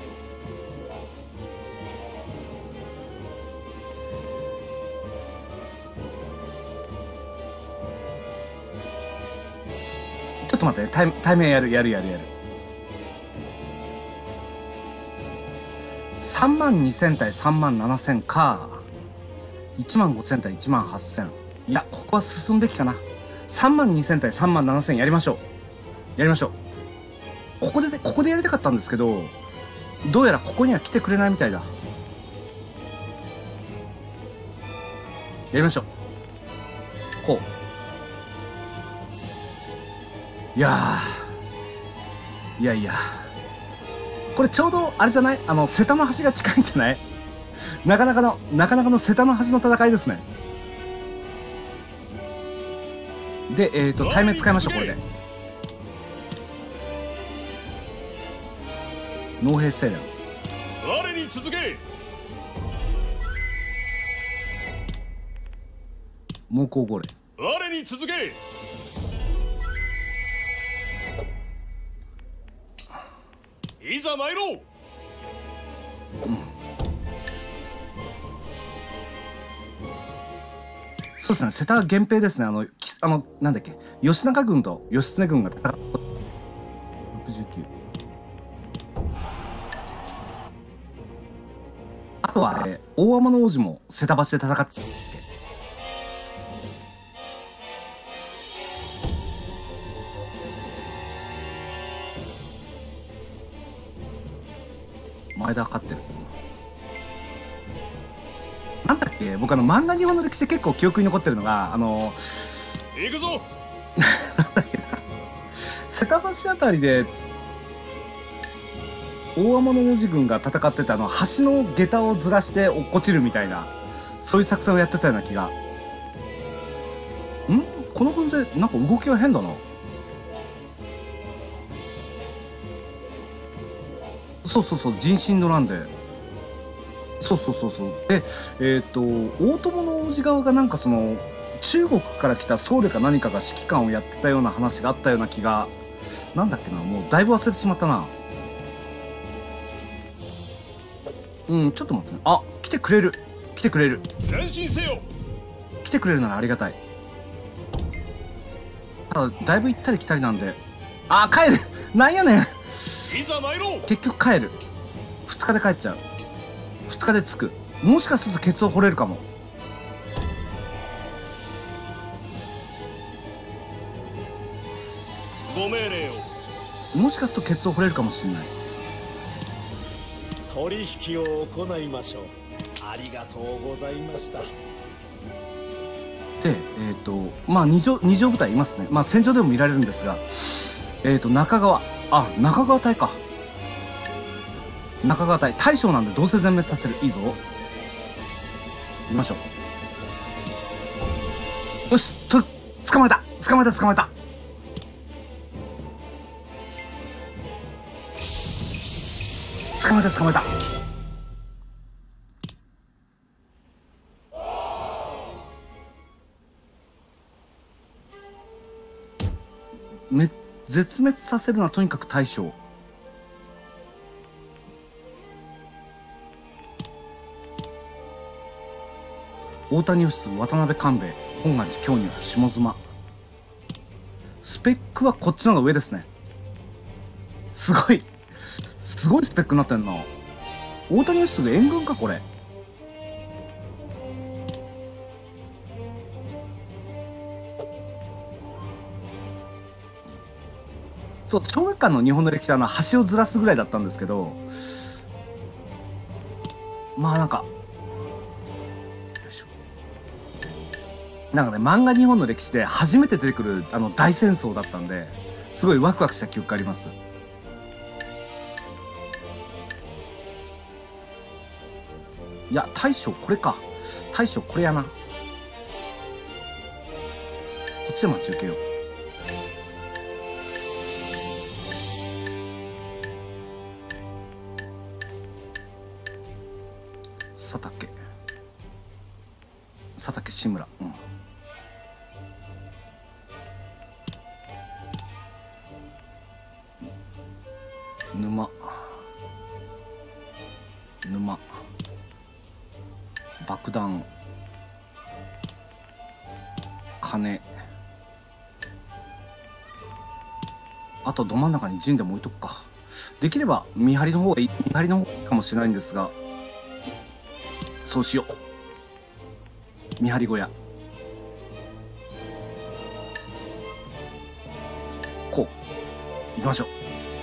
ちょっと待って、対対面やるやるやるやる。さんまんにせん対さんまんななせんか。いちまんごせん対いちまんはっせん。いや、ここは進むべきかな。さんまんにせん対さんまんななせんやりましょう。やりましょう。ここで、ここでやりたかったんですけど、どうやらここには来てくれないみたいだ。やりましょう。こう。いやー。いやいや。これちょうど、あれじゃない？あの、瀬田の橋が近いんじゃない？なかなかの、なかなかの瀬田の橋の戦いですね。で、えっと、対面使いましょう、これで。農兵精錬。 我に続け。 猛攻号令。 我に続け。いざ参ろう。 うん、そうですね、瀬田は源平ですね。あの、きあの、なんだっけ、義仲軍と義経軍が戦った。ろくじゅうきゅう。あとはあれ、大天の王子も瀬田橋で戦って。前田は勝ってる。なんだっけ、僕あの漫画日本の歴史で結構記憶に残ってるのが、あの行くぞ。 なんだっけな、瀬田橋あたりで大天の王子軍が戦ってたあの橋の下駄をずらして落っこちるみたいな、そういう作戦をやってたような気が。んこの軍勢なんか動きが変だな。そうそうそう、人心の乱で。そうそうそうそう。で、えっ、ー、と、大友の王子側がなんかその、中国から来た僧侶か何かが指揮官をやってたような話があったような気が、なんだっけな、もうだいぶ忘れてしまったな。うん、ちょっと待ってね。あ、来てくれる。来てくれる。 前進せよ。 来てくれるならありがたい。 ただだいぶ行ったり来たりなんで。あー帰るなんやねん。 いざ参ろう。 結局帰る。ふつかで帰っちゃう。ふつかで着く。もしかするとケツを掘れるかも。 ご命令を。 もしかするとケツを掘れるかもしれない。 取引を行いましょう。ありがとうございました。 で、えっ、ー、とまあ二条二条部隊いますね。まあ戦場でも見られるんですが、えっ、ー、と中川、あ中川隊か。中川隊大将なんでどうせ全滅させる。いいぞ。行きましょう。よし、と捕まえた捕まえた捕まえた。捕まえた捕まえた。め絶滅させるのはとにかく大将。大谷義嗣、渡辺官兵衛、本願寺京乳、下妻。スペックはこっちの方が上ですね。すごいすごいスペックになってんな。大谷義嗣援軍かこれ。そう、小学館の日本の歴史はあの端をずらすぐらいだったんですけど、まあなんかよいしょ、なんかね漫画日本の歴史で初めて出てくるあの大戦争だったんで、すごいワクワクした記憶があります。いや大将これか。大将これやな。こっちで待ち受けよう。佐竹佐竹志村、うん、沼沼爆弾金、あとど真ん中に陣でも置いとくか。できれば見張りの方がいい見張りの方がいいかもしれないんですが、そうしよう。見張り小屋こう行きましょ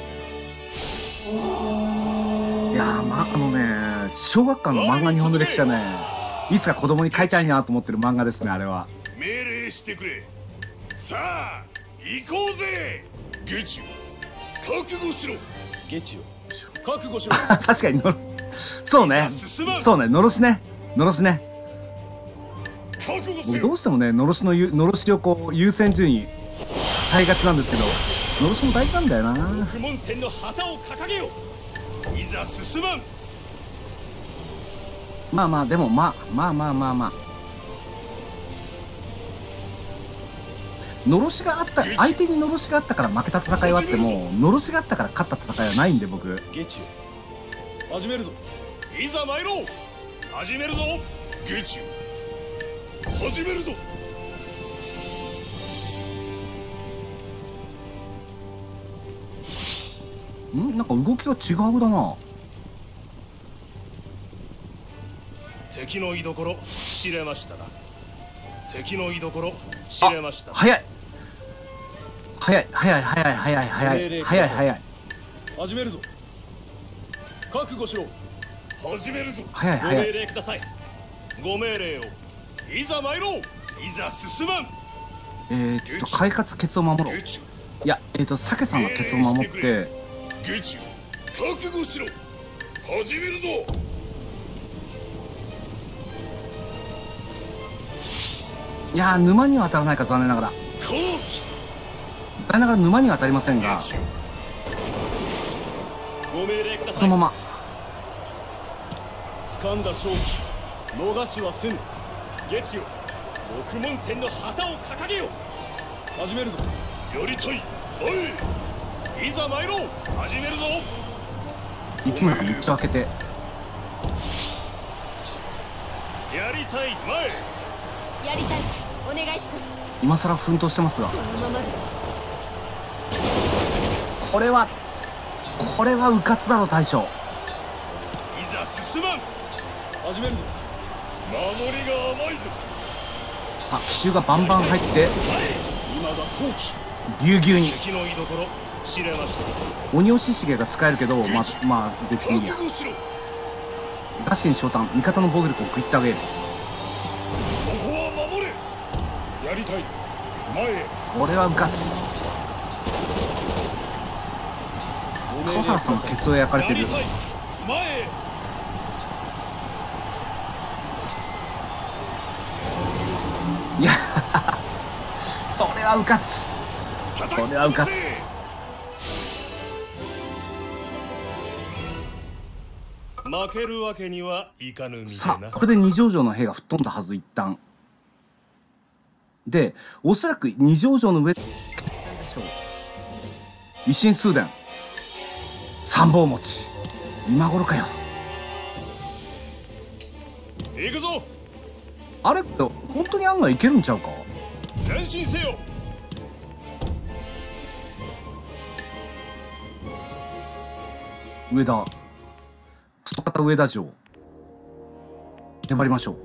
う。いやー、まああのね小学館の漫画日本の歴史はね、いつか子供に買いたいなと思ってる漫画ですね、あれは。 命令してくれ。さあ行こうぜ。ゲチオ覚悟しろ。 ゲチオ覚悟しろ。 確かにのろそうねそうねのろしねのろしね。僕どうしてもねのろしののろしをこう優先順位されがちなんですけど、のろしも大事なんだよな。 六門線の旗を掲げよう。いざ進まん。 まあまあでもまあまあまあまあまあのろしがあった相手にのろしがあったから負けた戦いはあっても、のろしがあったから勝った戦いはないんで僕。 ゲチオ始めるぞ。 いざ参ろう。始めるぞ。ゲチオ始めるぞ。 んなんか動きが違うだな。 敵の居所知れましたな。敵の居所知れました。 早い早い早い早い早い早い早い早い。 始めるぞ。覚悟しろ。 始めるぞ。 早い早い。 ご命令ください。 ご命令を。いざ参ろう。いざ進まん。 えー、っと快活ケツを守ろう。いやえー、っとサケさんがケツを守って。 ゲチオ覚悟しろ。始めるぞ。 いやー沼には当たらないか、残念ながら残念ながら沼には当たりませんが、 ご命令ください。 そのまま掴んだ勝機逃しはせぬ。ゲチオ六門線の旗を掲げよう。始めるぞ。 やりたい。おいいざ参ろう。始めるぞ。 息の中に道を開けて。 やりたい前。 やりたい。お願いします。 今更奮闘してますが、 このままでこれはこれはうかつだろ大将。 いざ進まん。 始めるぞ。 守りが甘いぞ。 さあ奇襲がバンバン入って今が好機。 ぎゅうぎゅうに敵の居所知れました。 鬼押ししげが使えるけど、ままあ別にいいや。 覚悟しろ。 ガシン昇胆、味方の防御力を食いってあげる。 ここは守れ。やりたい。前へ。 これはうかつ。川原さんもケツを焼かれてる。 やりたい。前へ。 いやそれはうかつ。それはうかつ。 負けるわけにはいかぬみたさいな。 あこれで二条城の兵が吹っ飛んだはず。一旦でおそらく二条城の上でしょう。一心数伝参謀持ち今頃かよ。 行くぞ。 あれ本当に案外いけるんちゃうか。 前進せよ。 上田クソ方上田城粘りましょう。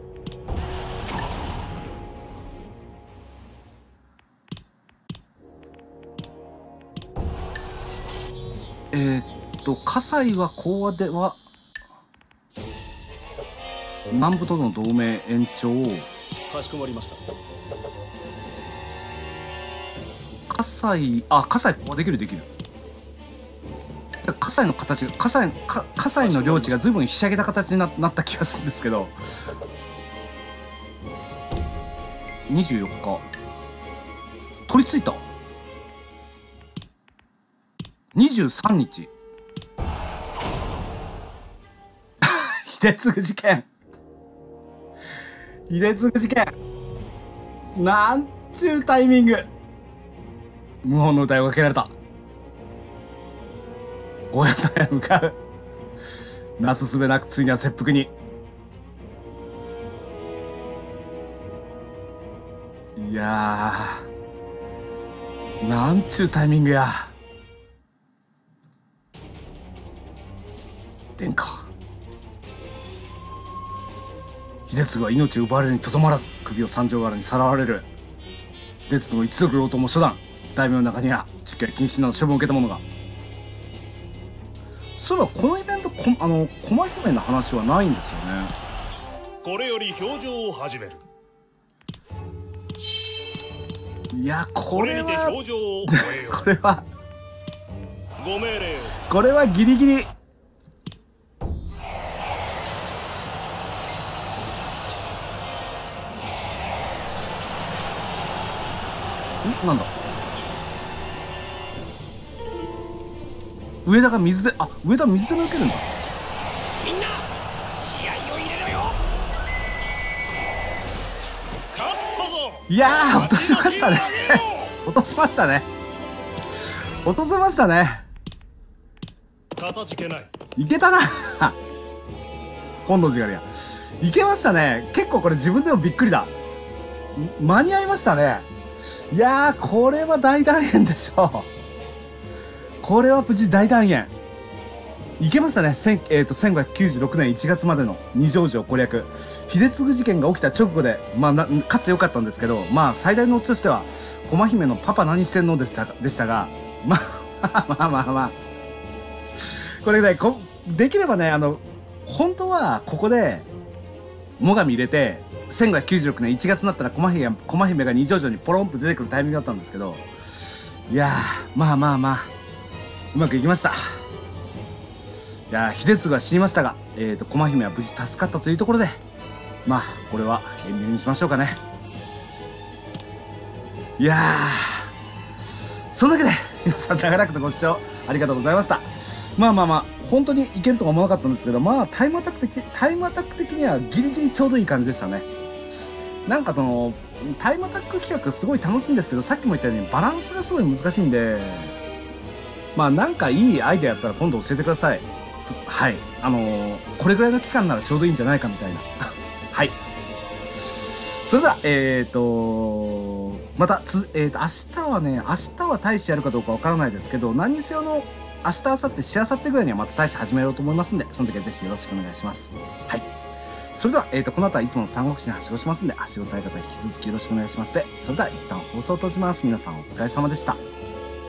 えー、っと葛西は講和では南部との同盟延長をかしこまりました。 葛西あ葛西講和できるできる。葛西の形が葛西か葛西の領地がずいぶんひしゃげた形に な, なった気がするんですけどにじゅうよっか取り付いたにじゅうさんにち秀次事件秀次事件なんちゅうタイミング。無本の歌いをかけられた。高野山へ向かう。なすすべなくついには切腹に。いやーなんちゅうタイミングや。殿下秀次は命を奪われるにとどまらず首を三条原にさらわれる。秀次の一族老とも初段大名の中にはしっかり謹慎など処分を受けた者が。そういえばこのイベントこあの駒姫の話はないんですよね。 これより表情を始める。 いやここれにてれは表情を終えよこれはう。ご命令を。 これはギリギリ。んなんだ上田が水であ上田水で抜けるんだ。 みんな気合を入れろよ。勝ったぞ。 いやー落としましたね落としましたね落とせましたね。 かたじけない。 いけたな本能寺がりやいけましたね。結構これ自分でもびっくりだ。間に合いましたね。いやーこれは大団円でしょう。これは無事大団円いけましたね。えー、とせんごひゃくきゅうじゅうろくねんいちがつまでの二条城攻略。秀次事件が起きた直後で、まあ、なかつ良かったんですけど、まあ最大のオチとしては駒姫のパパ何してんのでしたでしたが、まあまあまあまあこれねこできればねあの本当はここで最上入れてせんごひゃくきゅうじゅうろくねんいちがつになったら駒姫が駒姫が二条城にポロンと出てくるタイミングだったんですけど、いやーまあまあまあうまくいきました。いやー秀次は死にましたが、えーと駒姫は無事助かったというところで、まあこれはエンディングにしましょうかね。いやーそのだけで皆さん長らくのご視聴ありがとうございました。まあまあまあ本当にいけるとは思わなかったんですけど、まあタイムアタック的タイムアタック的にはギリギリちょうどいい感じでしたね。なんかそのタイムアタック企画すごい楽しいんですけど、さっきも言ったようにバランスがすごい難しいんで、まあなんかいいアイデアやったら今度教えてください。はい、あのー、これぐらいの期間ならちょうどいいんじゃないかみたいなはい、それではえーとまたつ、えー、と明日はね、明日は大使やるかどうかわからないですけど、何にせよの明日、明後日、しあさってぐらいにはまた大使始めようと思いますんで、その時はぜひよろしくお願いします。はい。それでは、えー、とこの後はいつもの三国志にはしごしますんで、はしごされ方引き続きよろしくお願いします。で、それでは一旦放送を閉じます。皆さんお疲れ様でした。